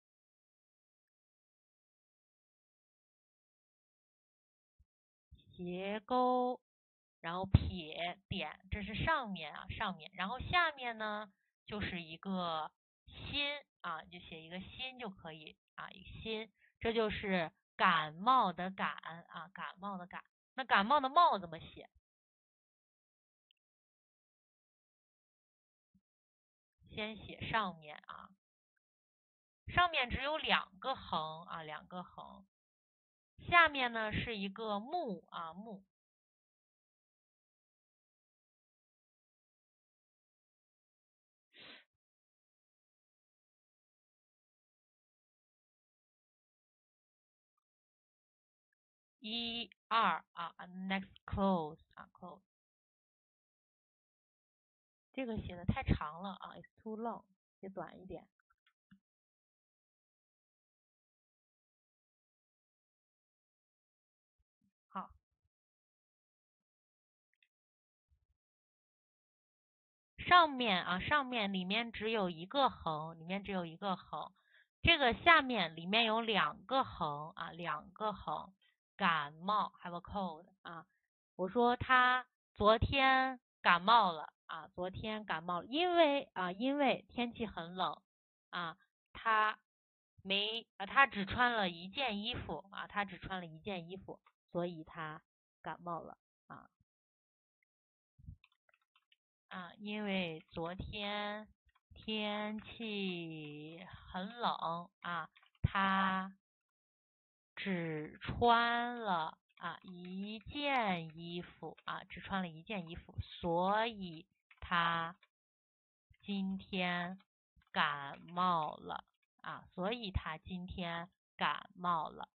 斜钩，然后撇点，这是上面上面。然后下面呢就是一个心就写一个心就可以一个心，这就是感冒的感感冒的感。那感冒的冒怎么写？先写上面上面只有两个横两个横。下面呢是一个木木。1、2next close close。这个写的太长了it's too long， 写短一点。好，上面上面里面只有一个横，里面只有一个横。这个下面里面有两个横两个横。感冒 have a cold 我说他昨天感冒了昨天感冒了，因为天气很冷他只穿了一件衣服他只穿了一件衣服，所以他感冒了因为昨天天气很冷他只穿了一件衣服只穿了一件衣服，所以他今天感冒了所以他今天感冒了。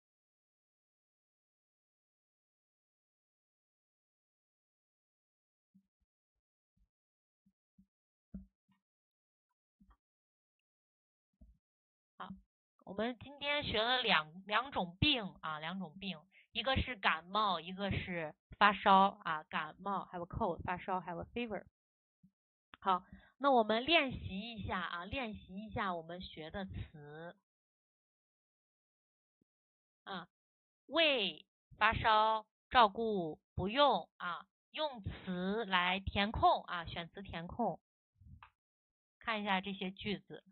好，我们今天学了两种病两种病，一个是感冒，一个是发烧感冒 have a cold， 发烧 have a fever。好，那我们练习一下练习一下我们学的词为发烧照顾不用用词来填空选词填空，看一下这些句子。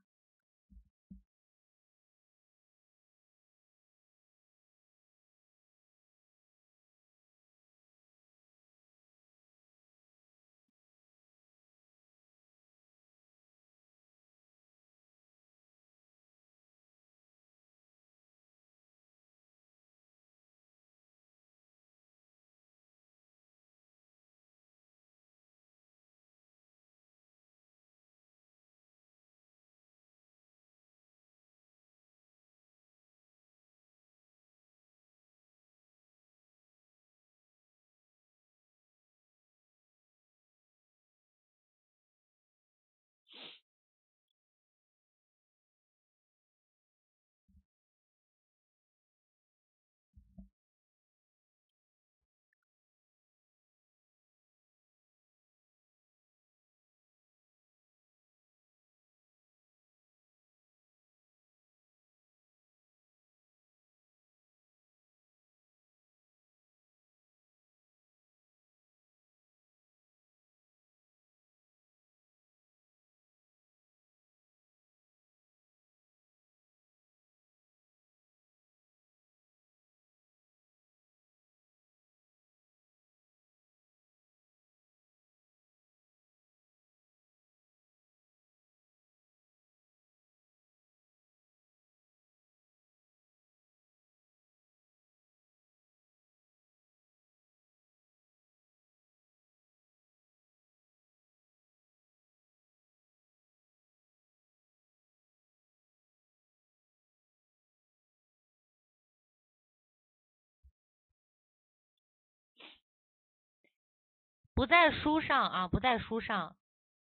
不在书上不在书上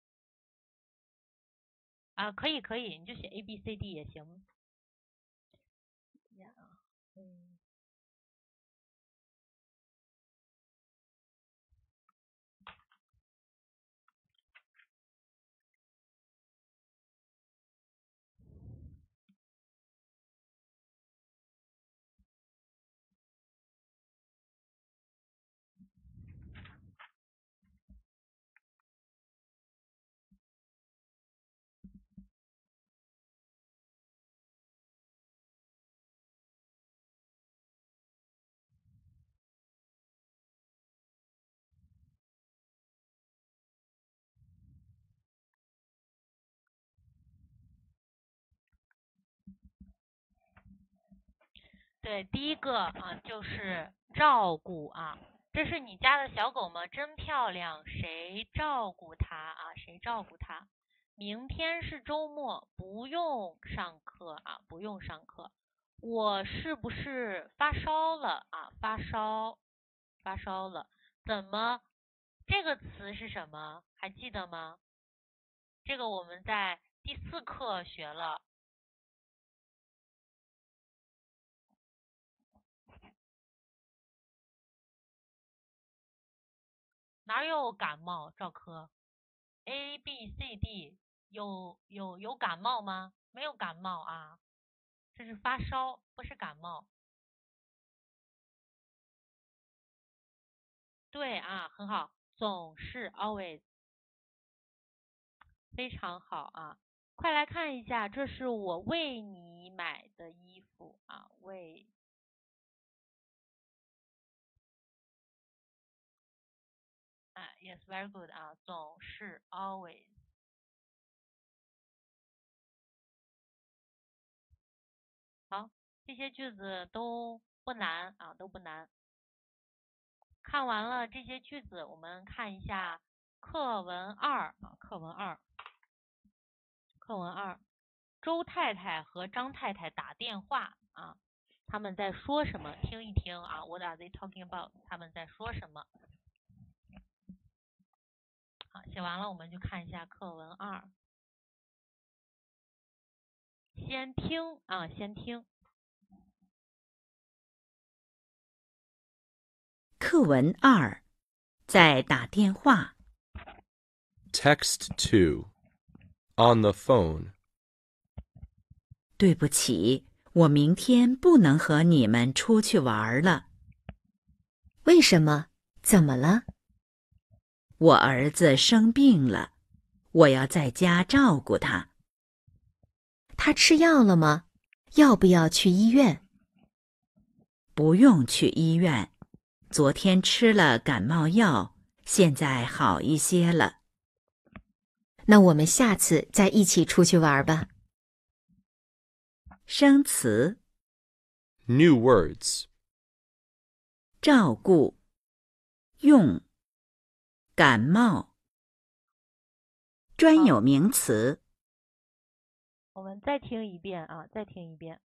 可以可以，你就写 A B C D 也行。对，第一个就是照顾这是你家的小狗吗？真漂亮，谁照顾它谁照顾它？明天是周末，不用上课不用上课。我是不是发烧了发烧了，怎么？这个词是什么？还记得吗？这个我们在第4课学了。哪有感冒？赵科 A B C D 有感冒吗？没有感冒这是发烧，不是感冒。对很好，总是 always 非常好快来看一下，这是我为你买的衣服为yes very good 总是 always。好，这些句子都不难啊，都不难。看完了这些句子，我们看一下课文2啊，课文2。周太太和张太太打电话啊，他们在说什么？听一听啊 ，What are they talking about？ 他们在说什么？好，写完了，我们就看一下课文2。先听啊，先听。 课文2，在打电话。 Text 2. On the phone. 对不起，我明天不能和你们出去玩了。 为什么？怎么了？ 我儿子生病了，我要在家照顾他。 他吃药了吗？要不要去医院？ 不用去医院，昨天吃了感冒药，现在好一些了。 那我们下次再一起出去玩吧。 生词 New words. 照顾、用、感冒。专有名词我们再听一遍啊，再听一遍。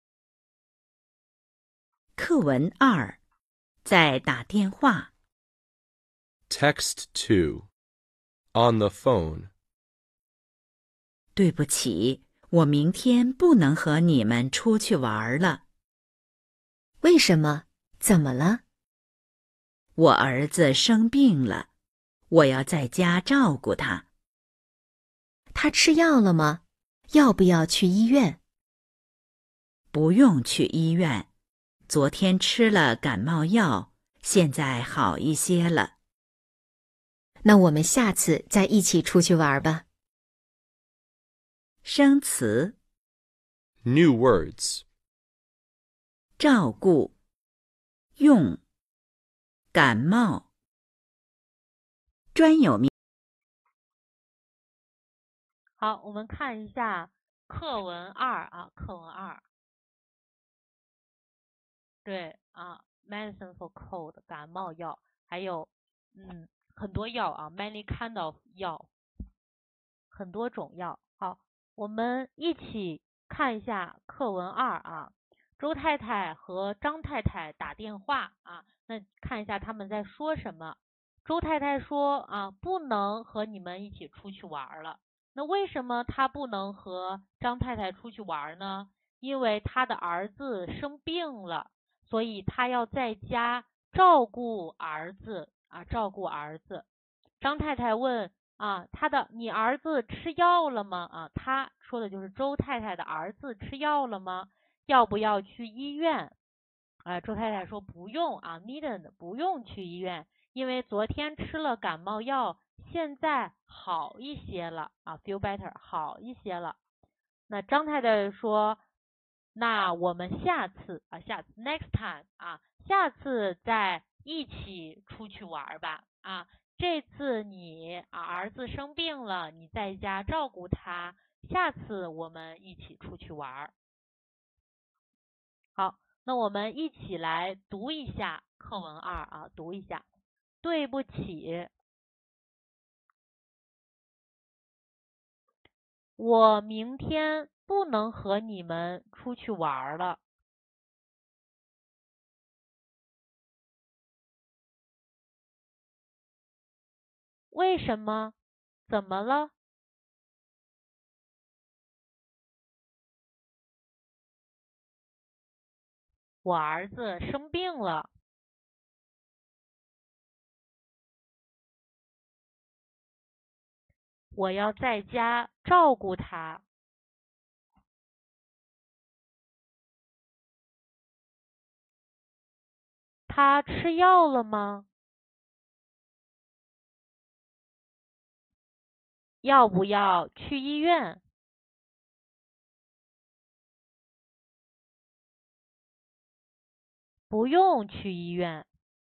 课文2，在打电话。 Text 2. On the phone. 对不起，我明天不能和你们出去玩了。 为什么？怎么了？ 我儿子生病了，我要在家照顾他。 他吃药了吗？要不要去医院？ 不用去医院，昨天吃了感冒药，现在好一些了。 那我们下次再一起出去玩吧。 生词 New words. 照顾、用、感冒。专有名好，我们看一下课文2啊，课文2。对啊 ，medicine for cold 感冒药，还有很多药啊 ，many kind of 药，很多种药。好，我们一起看一下课文2啊。周太太和张太太打电话啊，那看一下他们在说什么。周太太说啊，不能和你们一起出去玩了。那为什么她不能和张太太出去玩呢？因为她的儿子生病了，所以她要在家照顾儿子啊，照顾儿子。张太太问啊，你儿子吃药了吗？啊，她说的就是周太太的儿子吃药了吗？要不要去医院？啊，周太太说不用啊 ，needn't 不用去医院，因为昨天吃了感冒药，现在好一些了啊 ，feel better 好一些了。那张太太说，那我们下次 next time 啊，下次再一起出去玩吧啊。这次你儿子生病了，你在家照顾他，下次我们一起出去玩。好，那我们一起来读一下课文2啊，读一下。对不起，我明天不能和你们出去玩了。为什么？怎么了？我儿子生病了。我要在家照顾他。他吃药了吗？要不要去医院？不用去医院。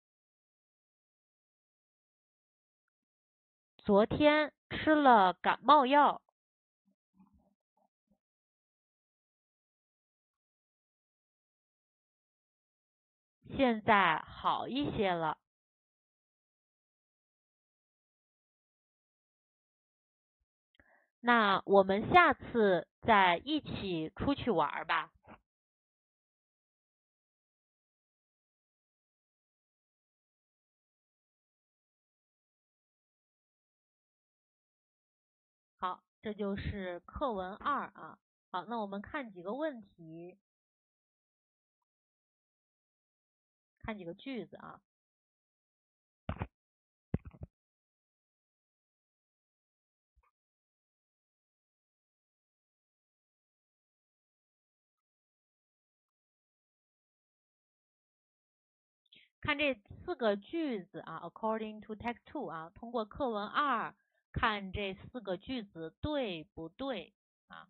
昨天吃了感冒药。 现在好一些了。那我们下次再一起出去玩吧。好，这就是课文2啊。好，那我们看几个问题，看几个句子啊。看这4个句子啊 ，according to text 2啊，通过课文2看这4个句子对不对啊？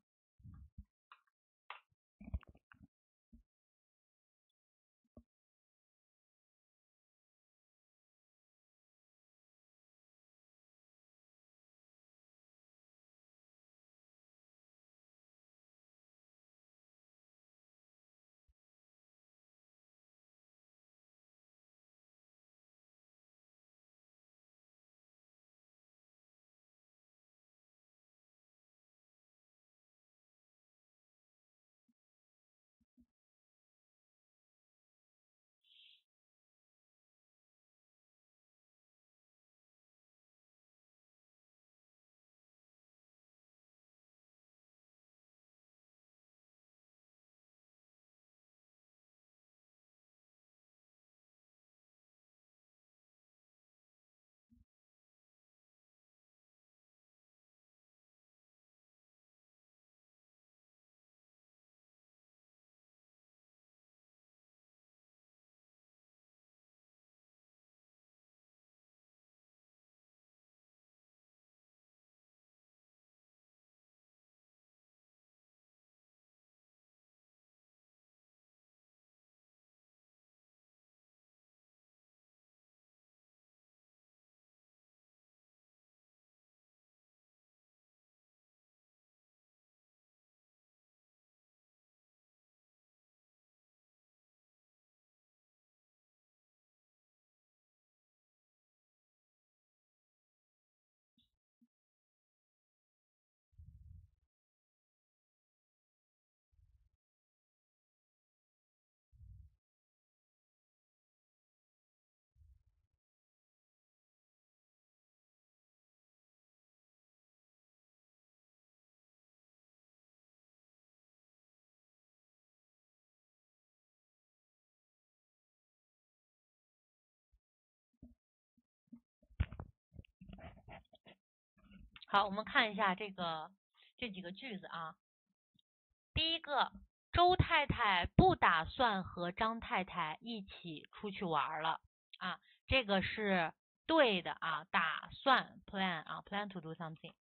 好，我们看一下这几个句子啊。第一个，周太太不打算和张太太一起出去玩了啊，这个是对的啊，打算 plan 啊 plan to do something。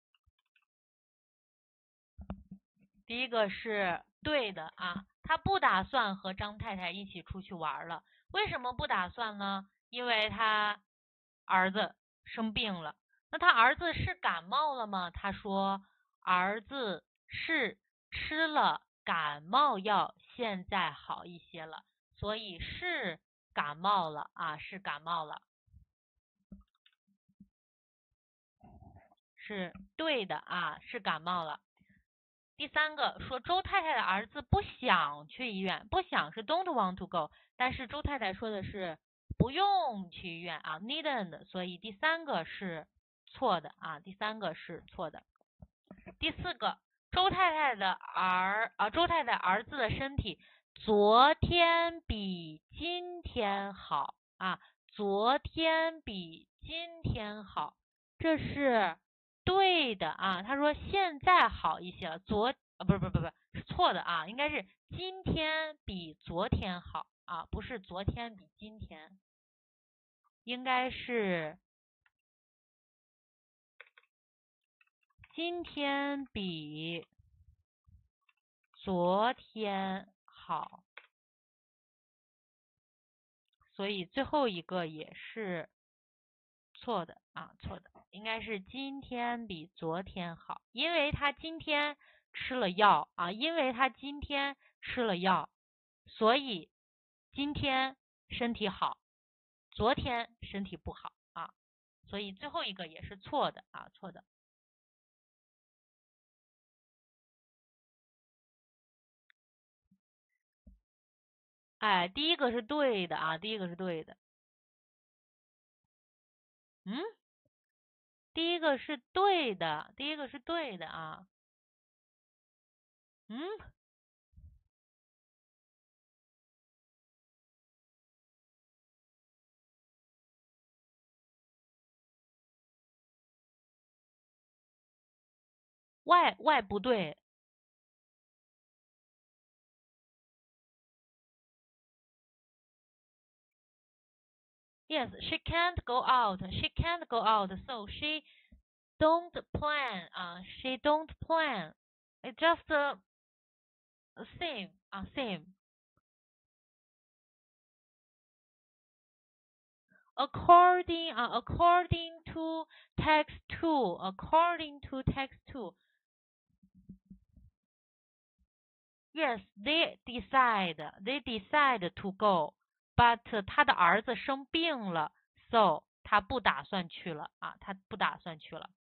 第一个是对的啊，他不打算和张太太一起出去玩了。为什么不打算呢？因为他儿子生病了。那他儿子是感冒了吗？他说儿子是吃了感冒药，现在好一些了。所以是感冒了啊，是感冒了，是对的啊，是感冒了。第三个说周太太的儿子不想去医院，不想是 don't want to go， 但是周太太说的是不用去医院啊 needn't， 所以第三个是错的啊，第三个是错的。第四个，周太太儿子的身体昨天比今天好啊，昨天比今天好，这是对的啊。他说现在好一些了，不是错的啊，应该是今天比昨天好啊，不是昨天比今天，应该是今天比昨天好，所以最后一个也是错的啊，错的，应该是今天比昨天好，因为他今天吃了药啊，因为他今天吃了药，所以今天身体好，昨天身体不好啊，所以最后一个也是错的啊，错的。哎，第一个是对的啊，第一个是对的。嗯，第一个是对的，第一个是对的啊。嗯，Y 不对。Yes, she can't go out. She can't go out, so she don't plan. She don't plan. It's just same. Same. According to text two. According to text two. Yes, they decide to go, but 他的儿子生病了，so 他不打算去了啊，他不打算去了。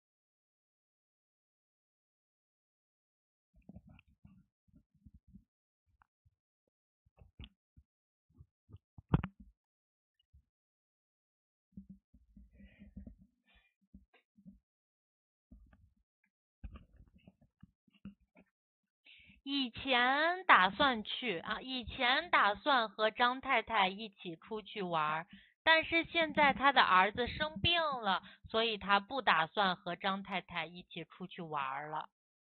以前打算去啊，以前打算和张太太一起出去玩，但是现在他的儿子生病了，所以他不打算和张太太一起出去玩了。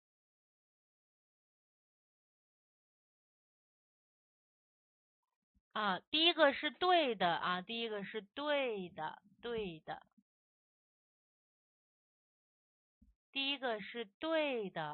啊，第一个是对的啊，第一个是对的，对的，第一个是对的。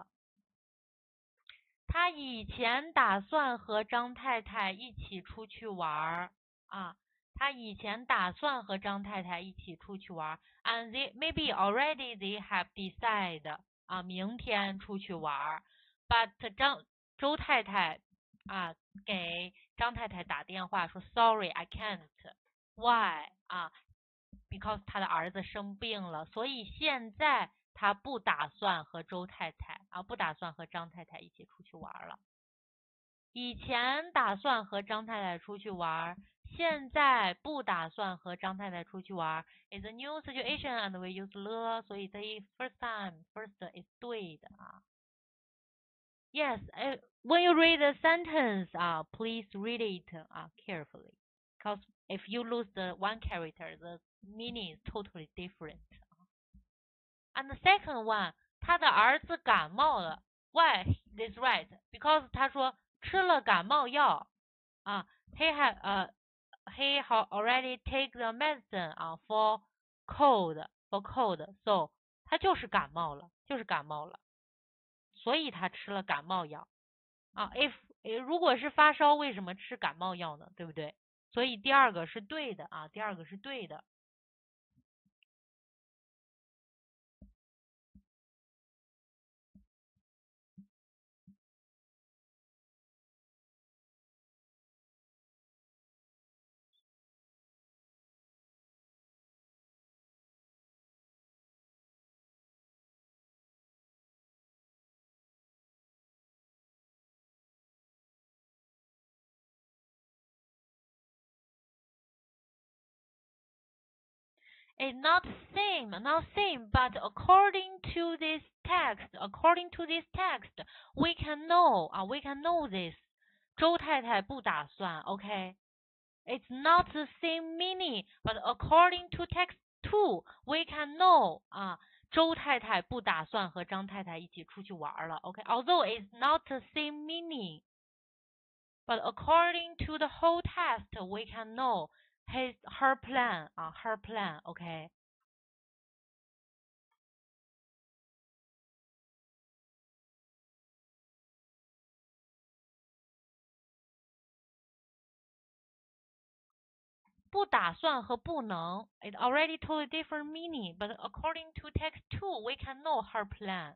他以前打算和张太太一起出去玩啊，他以前打算和张太太一起出去玩，and they maybe already they have decided 啊，明天出去玩，but 周太太啊给张太太打电话说 sorry I can't，why 啊？because 他的儿子生病了，所以现在他不打算和周太太啊，不打算和张太太一起出去玩了。以前打算和张太太出去玩，现在不打算和张太太出去玩。It's a new situation and we use le， 所以这 first time first is 对的啊。Yes, when you read the sentence, please read it carefully, because if you lose the one character, the meaning is totally different. And the second one, 他的儿子感冒了。Why this right? Because 他说吃了感冒药啊。He had already take the medicine for cold for cold, so 他就是感冒了，就是感冒了，所以他吃了感冒药啊。如果是发烧，为什么吃感冒药呢？对不对？所以第二个是对的啊，第二个是对的。It's not same, but according to this text, we can know this. 周太太不打算，OK? It's not the same meaning, but according to text two, we can know 周太太不打算和张太太一起出去玩了，OK? Although it's not the same meaning, but according to the whole text, we can know her plan her plan, OK? 不打算和不能 it already told a different meaning, but according to text two, we can know her plan.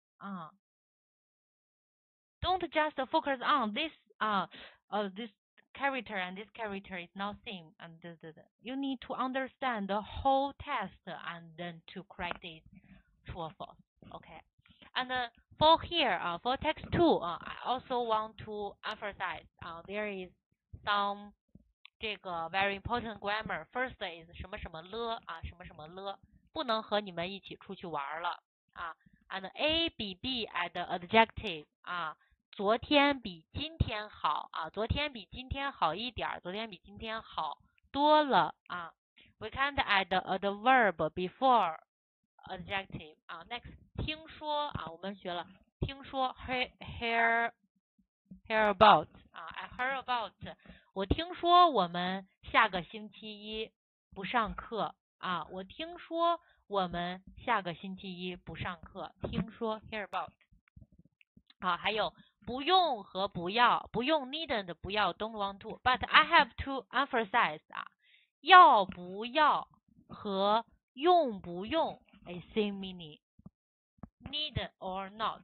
Don't just focus on this character and this character is not same, and you need to understand the whole text and then to correct it true or false. Okay, and for here, for text 2, I also want to emphasize there is some 这个 very important grammar. First is 什么什么了什么什么了，不能和你们一起出去玩了and A 比 B add adjective 昨天比今天好昨天比今天好一点，昨天比今天好多了We can't add a verb before adjective Next 听说我们学了听说 hear about I heard about 我听说我们下个星期一不上课我听说我们下个星期一不上课听说 hear about 还有不用和不要，不用 needn't 不要 don't want to but I have to emphasize 要不要和用不用 is same meaning need or not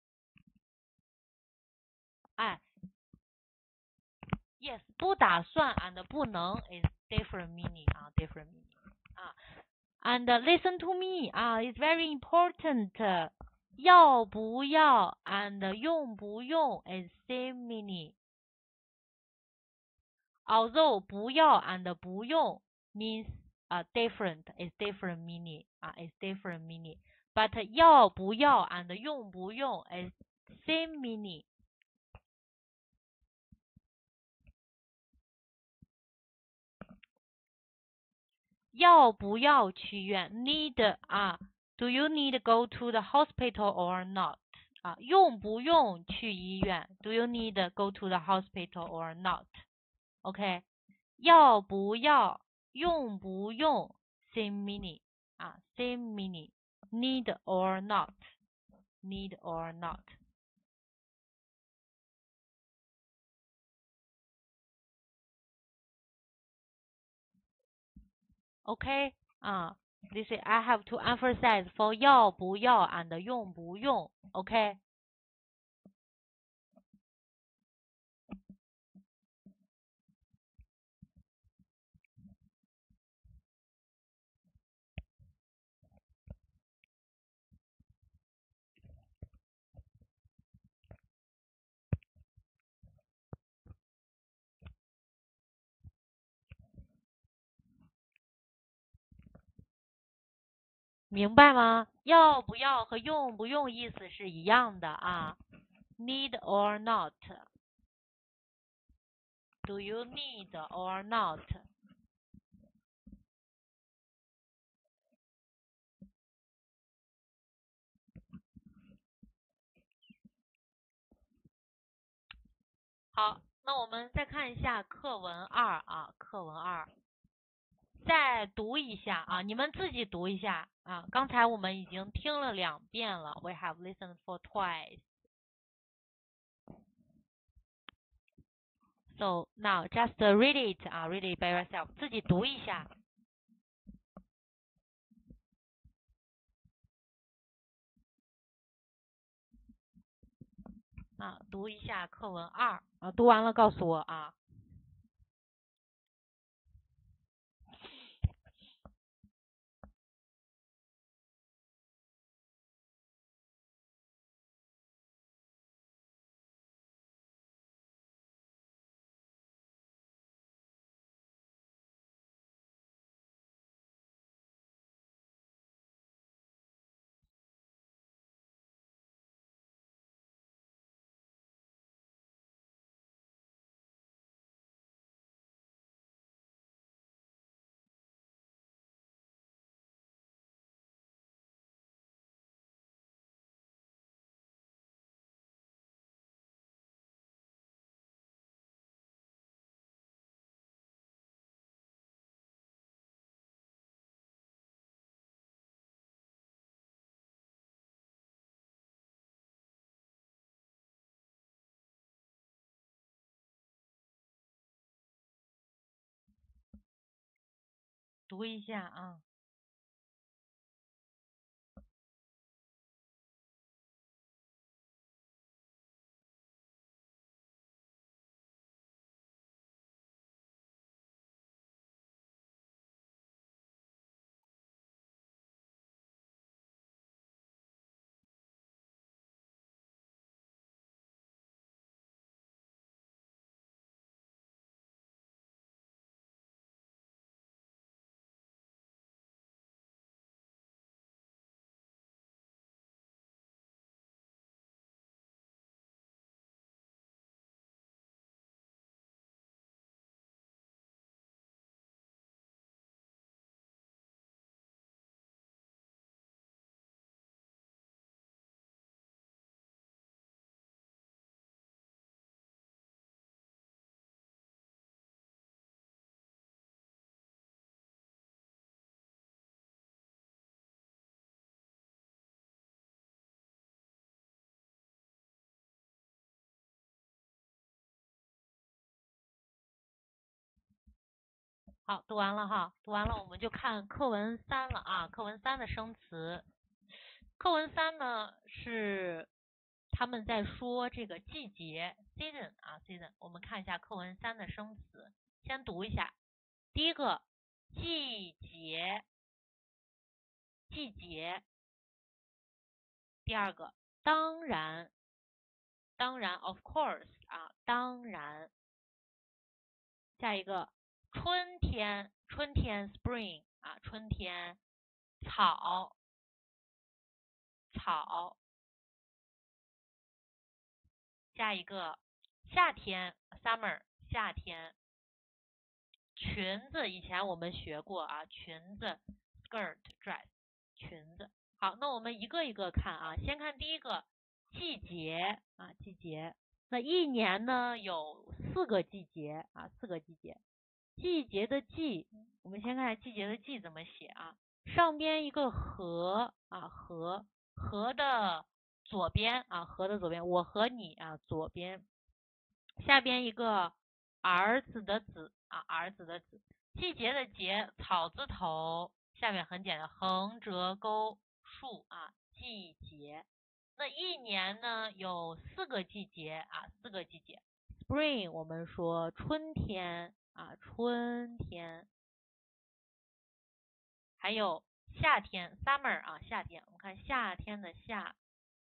yes 不打算 and 不能 is different meaning different meaning and listen to me it's very important 要不要 and 用不用 is same meaning although 不要 and 不用 means different is different meaning is different meaning but 要不要 and 用不用 is same meaning要不要去医院 need do you need to go to the hospital or not 用不用去医院 do you need to go to the hospital or not OK 要不要用不用 same meaning same meaning need or not need or not OK this is I have to emphasize for 要不要 and 用不用 OK明白吗？要不要和用不用意思是一样的need or not Do you need or not好，那我们再看一下课文2课文2再读一下你们自己读一下刚才我们已经听了2遍了 We have listened for twice So now just read it read it by yourself 自己读一下读一下课文2读完了告诉我读一下好，读完了哈，读完了我们就看课文3了啊。课文3的生词，课文3呢是他们在说这个季节 season 啊 season。我们看一下课文3的生词，先读一下。第一个季节，季节。第二个当然，当然 of course 啊，当然。下一个春天，春天 spring 啊，春天。草，草。下一个夏天 summer 夏天。裙子以前我们学过啊，裙子 skirt dress 裙子。好，那我们一个一个看啊，先看第一个季节啊，季节。那一年呢有4个季节啊，4个季节。季节的季，我们先看季节的季怎么写啊？上边一个禾啊，禾，禾的左边啊，禾的左边，我和你啊，左边。下边一个儿子的子啊，儿子的子。季节的节，草字头，下面很简单，横折钩竖啊，季节。那一年呢有4个季节啊，4个季节。Spring 我们说春天啊，春天。还有夏天 summer 啊，夏天。我们看夏天的夏。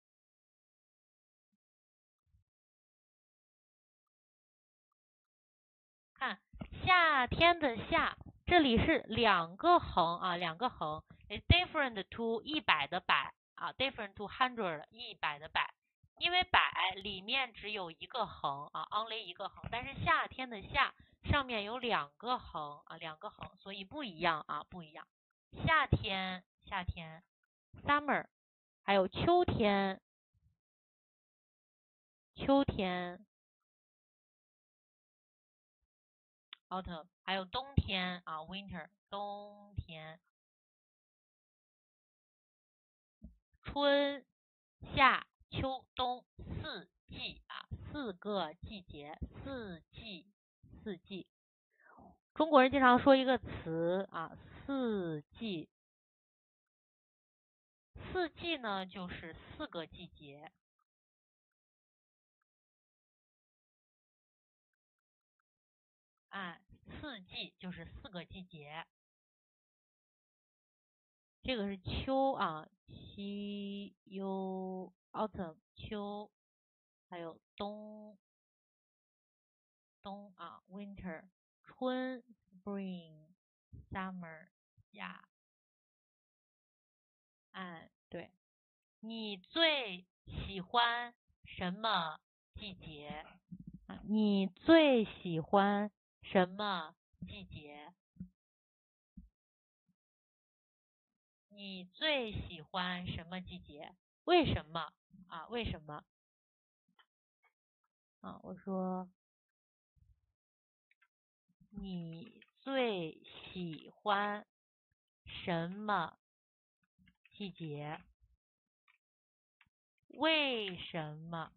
看夏天的夏，这里是2个横啊，2个横。It's different to 100的百啊 ，different to 100的百。因为百里面只有1个横啊 ，only 1个横，但是夏天的夏上面有2个横啊，2个横，所以不一样啊，不一样。夏天，夏天 ，summer， 还有秋天，秋天。autumn， 还有冬天啊 ，winter， 冬天。春夏秋冬4季啊，4个季节，4季，4季。中国人经常说一个词啊，四季。4季呢就是4个季节。哎，4季就是4个季节。这个是秋啊，西优 autumn 秋，还有冬啊 winter， 春 spring summer 夏。哎，对。你最喜欢什么季节？你最喜欢什么季节？你最喜欢什么季节？为什么啊？为什么啊？我说你最喜欢什么季节？为什么？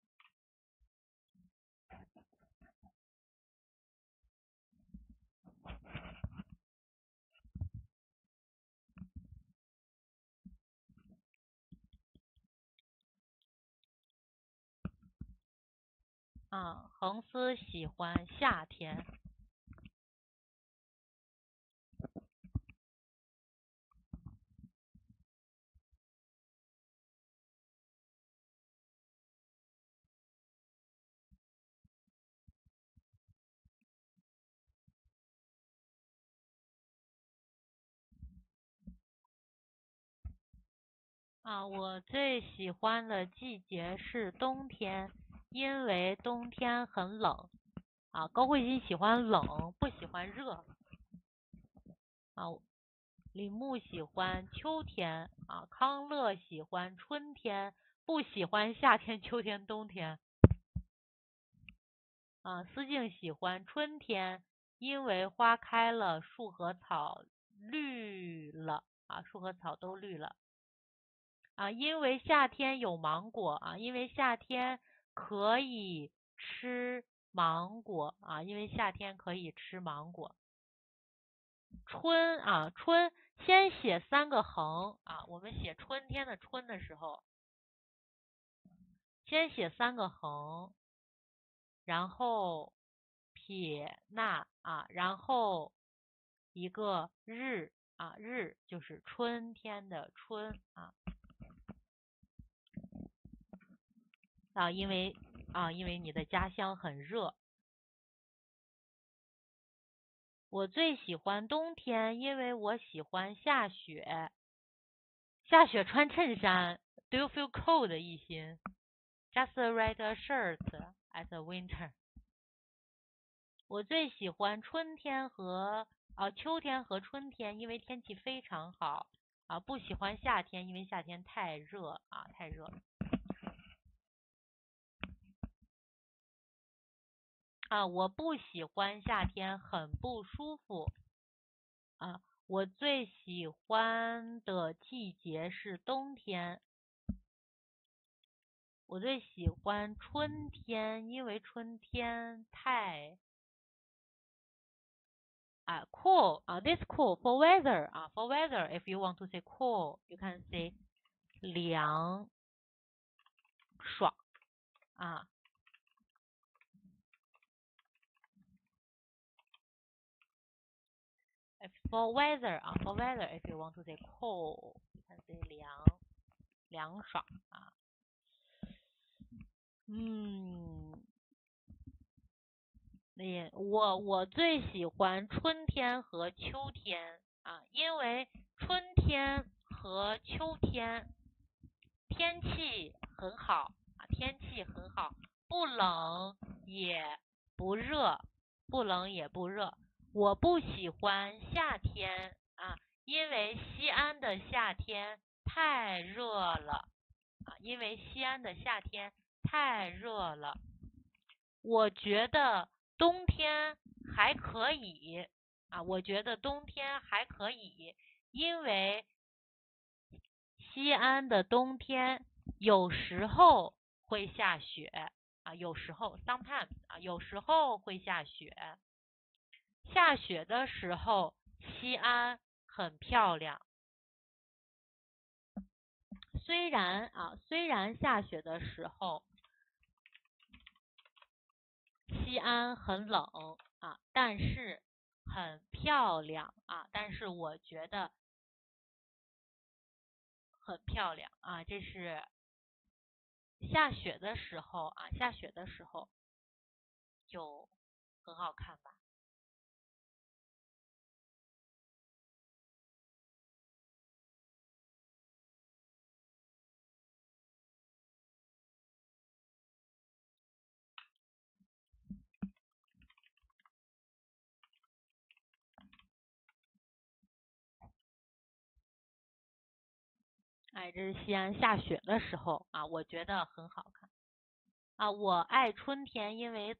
啊，恒思喜欢夏天。啊，我最喜欢的季节是冬天，因为冬天很冷。啊，高慧欣喜欢冷，不喜欢热。啊，李牧喜欢秋天。啊，康乐喜欢春天，不喜欢夏天、秋天、冬天。啊，思静喜欢春天，因为花开了，树和草绿了。啊，树和草都绿了。啊，因为夏天有芒果啊，因为夏天可以吃芒果啊，因为夏天可以吃芒果。 春啊，春先写3个横啊，我们写春天的春的时候，先写3个横，然后撇捺啊，然后一个日啊，日就是春天的春啊。因为你的家乡很热。我最喜欢冬天，因为我喜欢下雪。下雪穿衬衫 ，Do you feel cold, 一心 ？Just wear a shirt as a winter。我最喜欢春天和秋天和春天，因为天气非常好啊。不喜欢夏天，因为夏天太热啊，太热了。我不喜欢夏天，很不舒服。我最喜欢的季节是冬天。我最喜欢春天，因为春天太cool this cool for weather for weather if you want to say cool you can say 凉爽for weather for weather if you want to say cool you can say 凉爽我最喜欢春天和秋天因为春天和秋天天气很好天气很好，不冷也不热，不冷也不热。我不喜欢夏天因为西安的夏天太热了因为西安的夏天太热了。我觉得冬天还可以我觉得冬天还可以，因为西安的冬天有时候会下雪有时候 sometimes 有时候会下雪。下雪的时候，西安很漂亮。虽然下雪的时候，西安很冷但是很漂亮但是我觉得很漂亮这是下雪的时候下雪的时候就很好看吧。这是西安下雪的时候我觉得很好看我爱春天，因为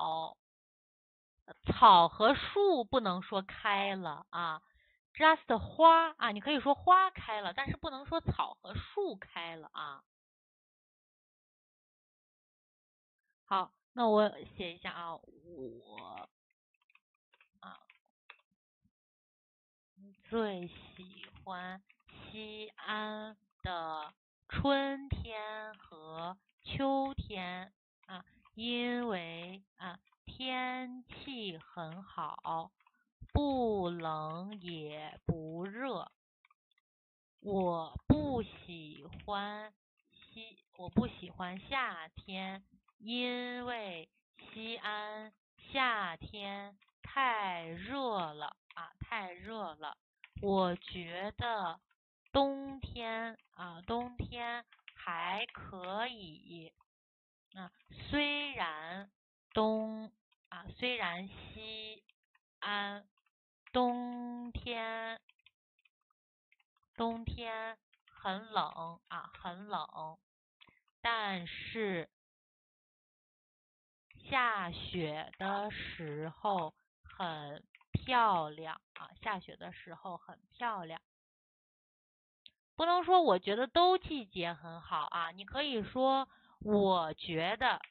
草和树不能说开了just 花你可以说花开了，但是不能说草和树开了好，那我写一下我最喜欢西安的春天和秋天因为天气很好，不冷也不热。我不喜欢夏天，因为西安夏天太热了太热了。我觉得冬天还可以虽然西安冬天很冷很冷，但是下雪的时候很漂亮下雪的时候很漂亮。不能说我觉得都季节很好你可以说我觉得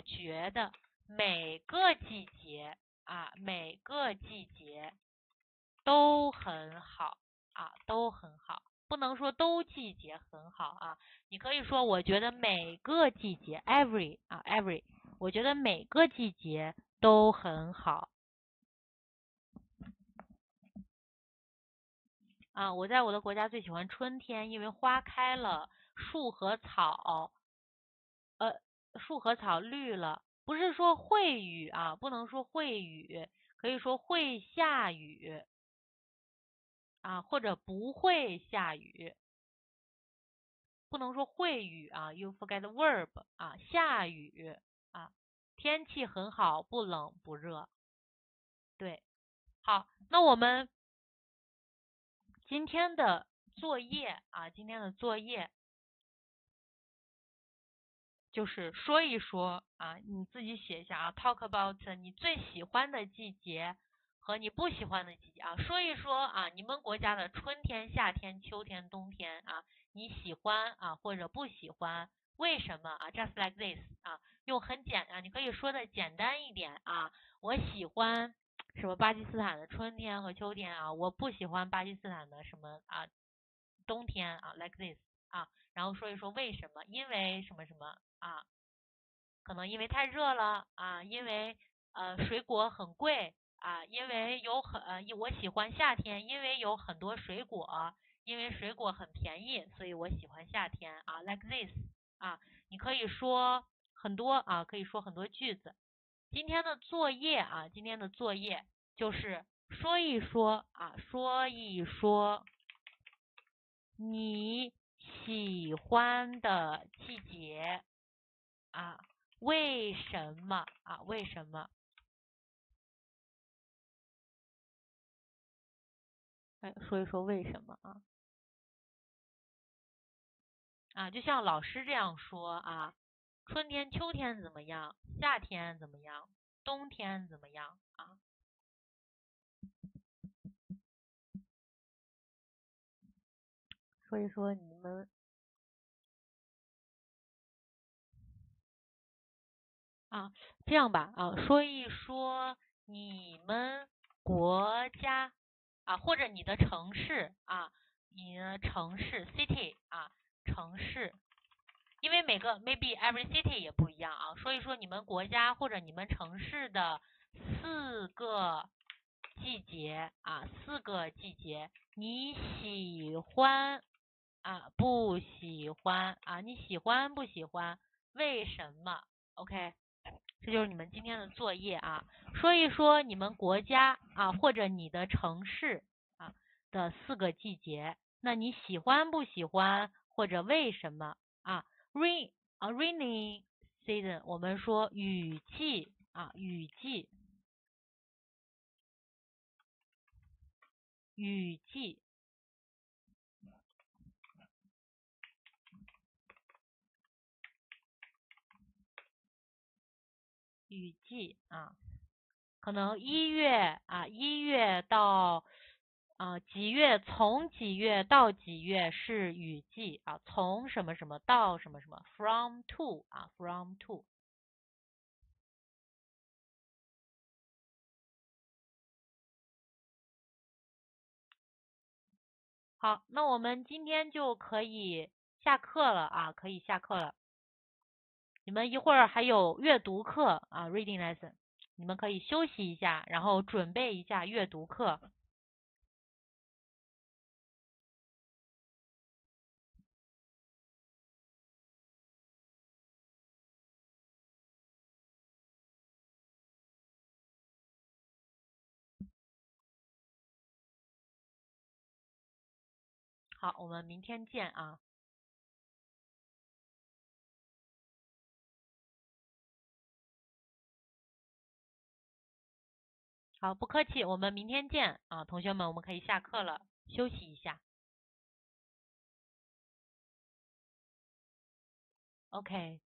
每个季节都很好啊，都很好，不能说都季节很好啊。你可以说我觉得每个季节 every 啊 every， 我觉得每个季节都很好啊。我在我的国家最喜欢春天，因为花开了，树和草绿了。不是说会雨啊，不能说会雨，可以说会下雨啊，或者不会下雨。不能说会雨啊 ，you forget the verb 啊，下雨啊，天气很好，不冷不热。对，好，那我们今天的作业啊，今天的作业就是说一说啊，你自己写一下啊，talk about 你最喜欢的季节和你不喜欢的季节啊，说一说啊，你们国家的春天、夏天、秋天、冬天啊，你喜欢啊或者不喜欢，为什么啊？Just like this 啊，用很你可以说的简单一点啊，我喜欢什么巴基斯坦的春天和秋天啊，我不喜欢巴基斯坦的什么啊冬天啊，like this 啊。然后说一说为什么，因为什么什么啊，可能因为太热了啊，因为水果很贵啊，因为我喜欢夏天，因为有很多水果，因为水果很便宜，所以我喜欢夏天啊，like this 啊，你可以说很多啊，可以说很多句子。今天的作业啊，今天的作业就是说一说啊，说一说你喜欢的季节啊，为什么啊？为什么？哎，说一说为什么啊？啊，就像老师这样说啊，春天、秋天怎么样？夏天怎么样？冬天怎么样啊？说一说你们啊，这样吧啊，说一说你们国家啊，或者你的城市啊，你的城市 city 啊，城市，因为每个 maybe every city 也不一样啊，说一说你们国家或者你们城市的四个季节啊，四个季节，你喜欢啊，不喜欢啊，你喜欢不喜欢？为什么？OK。这就是你们今天的作业啊，说一说你们国家啊或者你的城市啊的四个季节，那你喜欢不喜欢或者为什么啊？rainy season 我们说雨季啊，雨季，雨季，雨季啊。可能一月到几月，从几月到几月是雨季啊，从什么什么到什么什么，from to 啊，from to。好，那我们今天就可以下课了啊，可以下课了。你们一会儿还有阅读课啊，reading lesson，你们可以休息一下，然后准备一下阅读课。好，我们明天见啊。好，不客气，我们明天见啊，同学们，我们可以下课了，休息一下。OK。